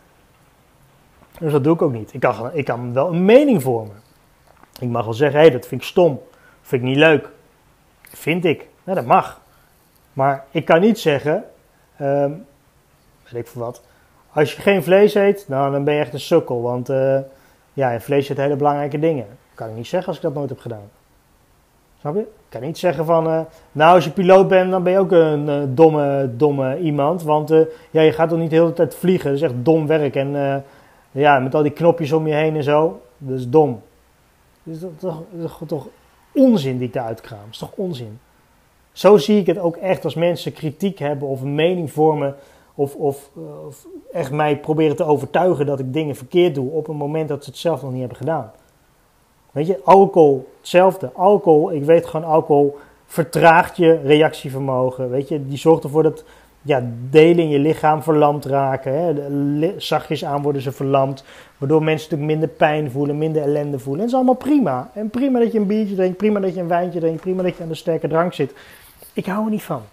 Dus dat doe ik ook niet. Ik kan wel een mening vormen. Ik mag wel zeggen, dat vind ik stom. Vind ik niet leuk. Vind ik. Nou, dat mag. Maar ik kan niet zeggen, weet ik veel wat. Als je geen vlees eet, nou, dan ben je echt een sukkel. Want in vlees zit hele belangrijke dingen. Dat kan ik niet zeggen als ik dat nooit heb gedaan. Snap je? Ik kan niet zeggen van, als je piloot bent, dan ben je ook een domme iemand. Want je gaat toch niet de hele tijd vliegen. Dat is echt dom werk. En met al die knopjes om je heen en zo. Dat is dom. Dat is toch onzin die ik daaruit kraam. Dat is toch onzin. Zo zie ik het ook echt als mensen kritiek hebben of een mening vormen. Of echt mij proberen te overtuigen dat ik dingen verkeerd doe op een moment dat ze het zelf nog niet hebben gedaan. Weet je, alcohol, hetzelfde. Alcohol, ik weet gewoon, alcohol vertraagt je reactievermogen. Weet je, die zorgt ervoor dat delen in je lichaam verlamd raken. Hè. Zachtjes aan worden ze verlamd. Waardoor mensen natuurlijk minder pijn voelen, minder ellende voelen. En dat is allemaal prima. En prima dat je een biertje drinkt, prima dat je een wijntje drinkt, prima dat je aan de sterke drank zit. Ik hou er niet van.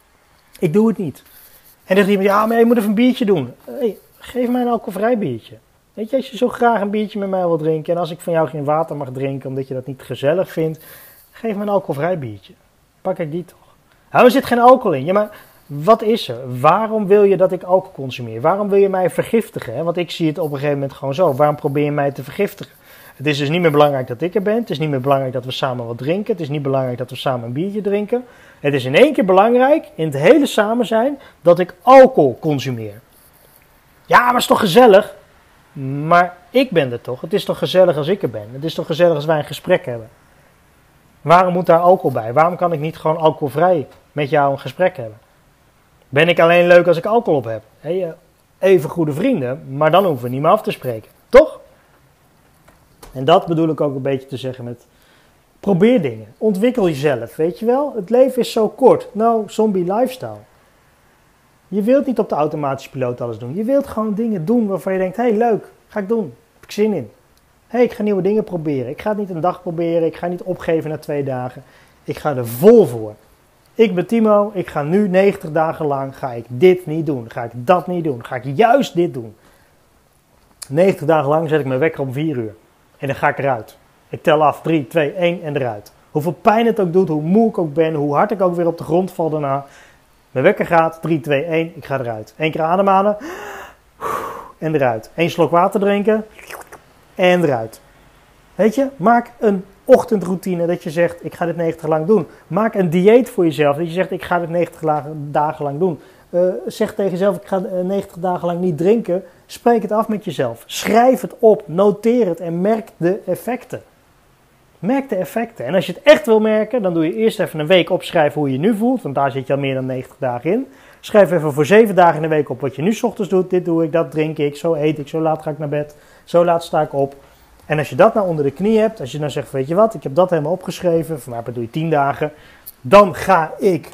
Ik doe het niet. En dan zegt iemand, maar je moet even een biertje doen. Hey, geef mij een alcoholvrij biertje. Weet je, als je zo graag een biertje met mij wil drinken en als ik van jou geen water mag drinken omdat je dat niet gezellig vindt, geef me een alcoholvrij biertje. Pak ik die toch. Er zit geen alcohol in. Ja, maar wat is er? Waarom wil je dat ik alcohol consumeer? Waarom wil je mij vergiftigen? Hè? Want ik zie het op een gegeven moment gewoon zo. Waarom probeer je mij te vergiftigen? Het is dus niet meer belangrijk dat ik er ben. Het is niet meer belangrijk dat we samen wat drinken. Het is niet belangrijk dat we samen een biertje drinken. Het is in één keer belangrijk, in het hele samen zijn, dat ik alcohol consumeer. Ja, maar het is toch gezellig? Maar ik ben er toch? Het is toch gezellig als ik er ben? Het is toch gezellig als wij een gesprek hebben? Waarom moet daar alcohol bij? Waarom kan ik niet gewoon alcoholvrij met jou een gesprek hebben? Ben ik alleen leuk als ik alcohol op heb? Even goede vrienden, maar dan hoeven we niet meer af te spreken. Toch? En dat bedoel ik ook een beetje te zeggen met probeer dingen. Ontwikkel jezelf, weet je wel? Het leven is zo kort. No zombie lifestyle. Je wilt niet op de automatische piloot alles doen. Je wilt gewoon dingen doen waarvan je denkt, leuk, ga ik doen. Heb ik zin in. Ik ga nieuwe dingen proberen. Ik ga het niet een dag proberen. Ik ga niet opgeven na 2 dagen. Ik ga er vol voor. Ik ben Timo. Ik ga nu 90 dagen lang, ga ik dit niet doen. Ga ik dat niet doen. Ga ik juist dit doen. 90 dagen lang zet ik mijn wekker om 4 uur. En dan ga ik eruit. Ik tel af, 3, 2, 1 en eruit. Hoeveel pijn het ook doet, hoe moe ik ook ben, hoe hard ik ook weer op de grond val daarna. Mijn wekker gaat, 3, 2, 1, ik ga eruit. 1 keer ademhalen. En eruit. 1 slok water drinken. En eruit. Weet je, maak een ochtendroutine dat je zegt, ik ga dit 90 lang doen. Maak een dieet voor jezelf, dat je zegt, ik ga dit 90 dagen lang doen. Zeg tegen jezelf, ik ga 90 dagen lang niet drinken. Spreek het af met jezelf. Schrijf het op, noteer het en merk de effecten. Merk de effecten. En als je het echt wil merken, dan doe je eerst even een week opschrijven hoe je je nu voelt. Want daar zit je al meer dan 90 dagen in. Schrijf even voor 7 dagen in de week op wat je nu 's ochtends doet. Dit doe ik, dat drink ik, zo eet ik, zo laat ga ik naar bed, zo laat sta ik op. En als je dat nou onder de knie hebt, als je nou zegt, weet je wat, ik heb dat helemaal opgeschreven. Voor mij doe je 10 dagen. Dan ga ik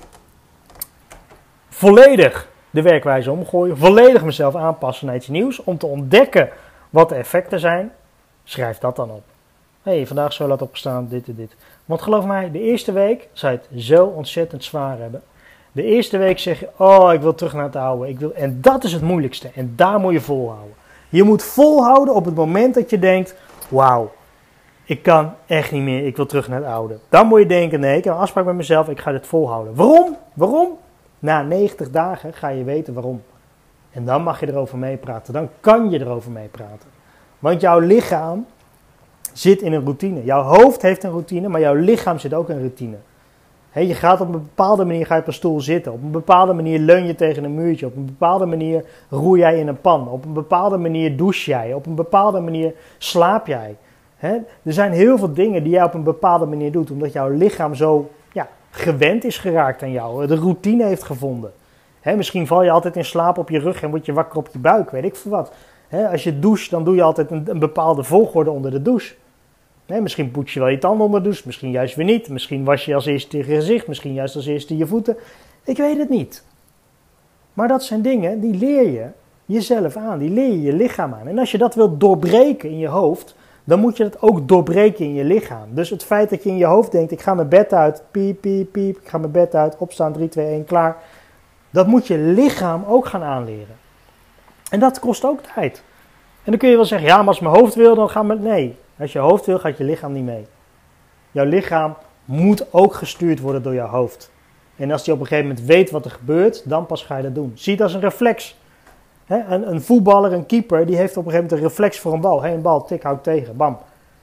volledig de werkwijze omgooien. Volledig mezelf aanpassen naar iets nieuws. Om te ontdekken wat de effecten zijn. Schrijf dat dan op. Vandaag zo laat opgestaan, dit en dit. Want geloof mij, de eerste week zou je het zo ontzettend zwaar hebben. De eerste week zeg je, oh, ik wil terug naar het oude. En dat is het moeilijkste. En daar moet je volhouden. Je moet volhouden op het moment dat je denkt, wauw, ik kan echt niet meer, ik wil terug naar het oude. Dan moet je denken, nee, ik heb een afspraak met mezelf, ik ga dit volhouden. Waarom? Waarom? Na 90 dagen ga je weten waarom. En dan mag je erover meepraten. Dan kan je erover meepraten. Want jouw lichaam zit in een routine. Jouw hoofd heeft een routine, maar jouw lichaam zit ook in een routine. Je gaat op een bepaalde manier op een stoel zitten. Op een bepaalde manier leun je tegen een muurtje. Op een bepaalde manier roer jij in een pan. Op een bepaalde manier douche jij. Op een bepaalde manier slaap jij. Er zijn heel veel dingen die jij op een bepaalde manier doet. Omdat jouw lichaam zo gewend is geraakt aan jou. De routine heeft gevonden. Misschien val je altijd in slaap op je rug en word je wakker op je buik. Weet ik veel wat. Als je doucht, dan doe je altijd een bepaalde volgorde onder de douche. Misschien poets je wel je tanden onder de douche, misschien juist weer niet. Misschien was je als eerste je gezicht, misschien juist als eerste je voeten. Ik weet het niet. Maar dat zijn dingen, die leer je jezelf aan. Die leer je je lichaam aan. En als je dat wilt doorbreken in je hoofd, dan moet je dat ook doorbreken in je lichaam. Dus het feit dat je in je hoofd denkt, ik ga mijn bed uit, piep, piep, piep. Ik ga mijn bed uit, opstaan, 3, 2, 1, klaar. Dat moet je lichaam ook gaan aanleren. En dat kost ook tijd. En dan kun je wel zeggen, ja, maar als mijn hoofd wil, dan gaan we... Nee, als je hoofd wil, gaat je lichaam niet mee. Jouw lichaam moet ook gestuurd worden door jouw hoofd. En als je op een gegeven moment weet wat er gebeurt, dan pas ga je dat doen. Zie het als een reflex. Een voetballer, een keeper, die heeft op een gegeven moment een reflex voor een bal. Een bal, tik, hou tegen, bam.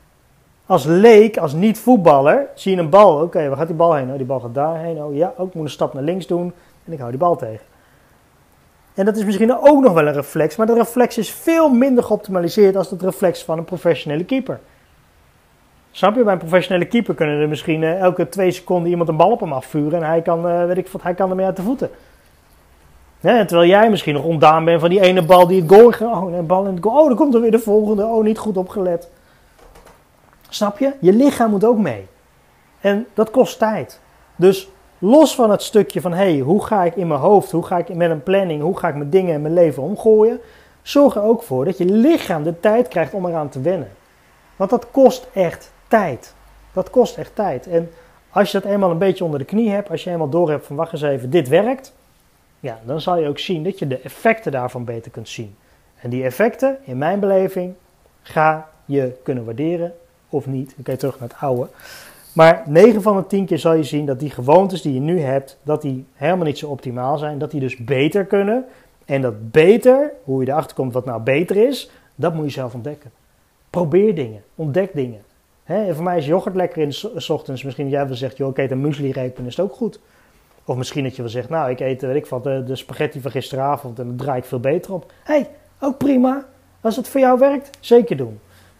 Als leek, als niet-voetballer, zie je een bal. Oké, waar gaat die bal heen? Oh, die bal gaat daarheen. Oh ja, ook moet een stap naar links doen. En ik hou die bal tegen. En dat is misschien ook nog wel een reflex, maar de reflex is veel minder geoptimaliseerd als het reflex van een professionele keeper. Snap je? Bij een professionele keeper kunnen er misschien elke 2 seconden iemand een bal op hem afvuren en hij kan, hij kan ermee uit de voeten. En terwijl jij misschien nog ontdaan bent van die ene bal die het goal ging. Oh, een bal in het goal. Oh, dan komt er weer de volgende. Oh, niet goed opgelet. Snap je? Je lichaam moet ook mee. En dat kost tijd. Dus los van het stukje van, hoe ga ik in mijn hoofd, hoe ga ik met een planning, hoe ga ik mijn dingen in mijn leven omgooien, zorg er ook voor dat je lichaam de tijd krijgt om eraan te wennen. Want dat kost echt tijd. Dat kost echt tijd. En als je dat eenmaal een beetje onder de knie hebt, als je eenmaal doorhebt van, wacht eens even, dit werkt, ja, dan zal je ook zien dat je de effecten daarvan beter kunt zien. En die effecten, in mijn beleving, ga je kunnen waarderen of niet. Dan kun je terug naar het oude. Maar 9 van de 10 keer zal je zien dat die gewoontes die je nu hebt, dat die helemaal niet zo optimaal zijn. Dat die dus beter kunnen. En dat beter, hoe je erachter komt wat nou beter is, dat moet je zelf ontdekken. Probeer dingen, ontdek dingen. En voor mij is yoghurt lekker in de 's ochtends. Misschien dat jij wel zegt, joh, ik eet een muesli-reep en is het ook goed. Of misschien dat je wel zegt, nou, ik eet de spaghetti van gisteravond en daar draai ik veel beter op. Ook prima. Als het voor jou werkt, zeker doen.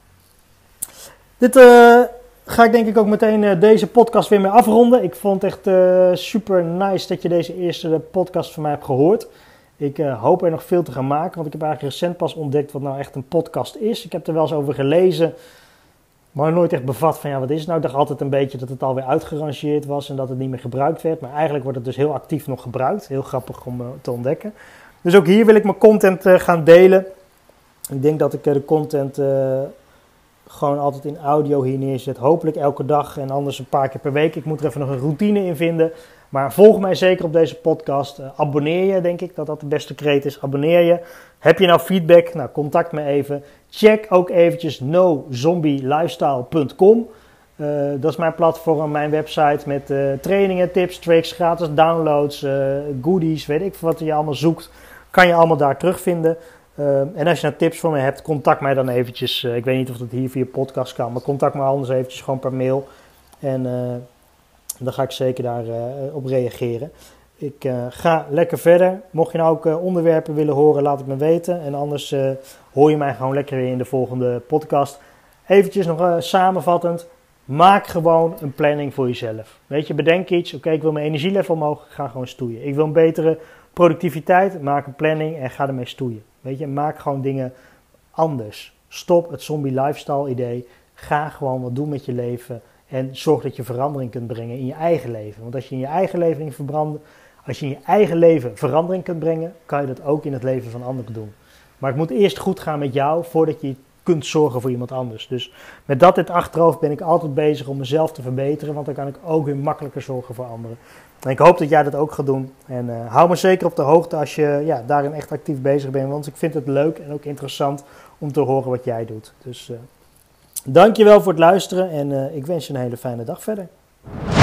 Dit ga ik denk ik ook meteen deze podcast weer mee afronden. Ik vond het echt super nice dat je deze eerste podcast van mij hebt gehoord. Ik hoop er nog veel te gaan maken, want ik heb eigenlijk recent pas ontdekt wat nou echt een podcast is. Ik heb er wel eens over gelezen, maar nooit echt bevat van, ja, wat is het nou? Ik dacht altijd een beetje dat het alweer uitgerangeerd was en dat het niet meer gebruikt werd. Maar eigenlijk wordt het dus heel actief nog gebruikt. Heel grappig om te ontdekken. Dus ook hier wil ik mijn content gaan delen. Ik denk dat ik de content gewoon altijd in audio hier neerzet. Hopelijk elke dag en anders een paar keer per week. Ik moet er even nog een routine in vinden. Maar volg mij zeker op deze podcast. Abonneer je, denk ik dat dat de beste kreet is. Abonneer je. Heb je nou feedback? Nou, contact me even. Check ook eventjes nozombielifestyle.com. Dat is mijn platform, mijn website met trainingen, tips, tricks, gratis downloads, goodies, weet ik wat je allemaal zoekt. Kan je allemaal daar terugvinden. En als je nou tips voor me hebt, contact mij dan eventjes. Ik weet niet of dat hier via podcast kan, maar contact me anders eventjes gewoon per mail. En dan ga ik zeker daarop reageren. Ik ga lekker verder. Mocht je nou ook onderwerpen willen horen, laat het me weten. En anders hoor je mij gewoon lekker weer in de volgende podcast. Eventjes nog samenvattend. Maak gewoon een planning voor jezelf. Weet je, bedenk iets. Oké, ik wil mijn energielevel omhoog. Ga gewoon stoeien. Ik wil een betere productiviteit. Maak een planning en ga ermee stoeien. Weet je, maak gewoon dingen anders. Stop het zombie lifestyle idee. Ga gewoon wat doen met je leven. En zorg dat je verandering kunt brengen in je eigen leven. Want als je in je eigen leven verandering kunt brengen, kan je dat ook in het leven van anderen doen. Maar het moet eerst goed gaan met jou voordat je kunt zorgen voor iemand anders. Dus met dat in het achterhoofd ben ik altijd bezig om mezelf te verbeteren, want dan kan ik ook weer makkelijker zorgen voor anderen. En ik hoop dat jij dat ook gaat doen. En hou me zeker op de hoogte als je daarin echt actief bezig bent, want ik vind het leuk en ook interessant om te horen wat jij doet. Dus dankjewel voor het luisteren en ik wens je een hele fijne dag verder.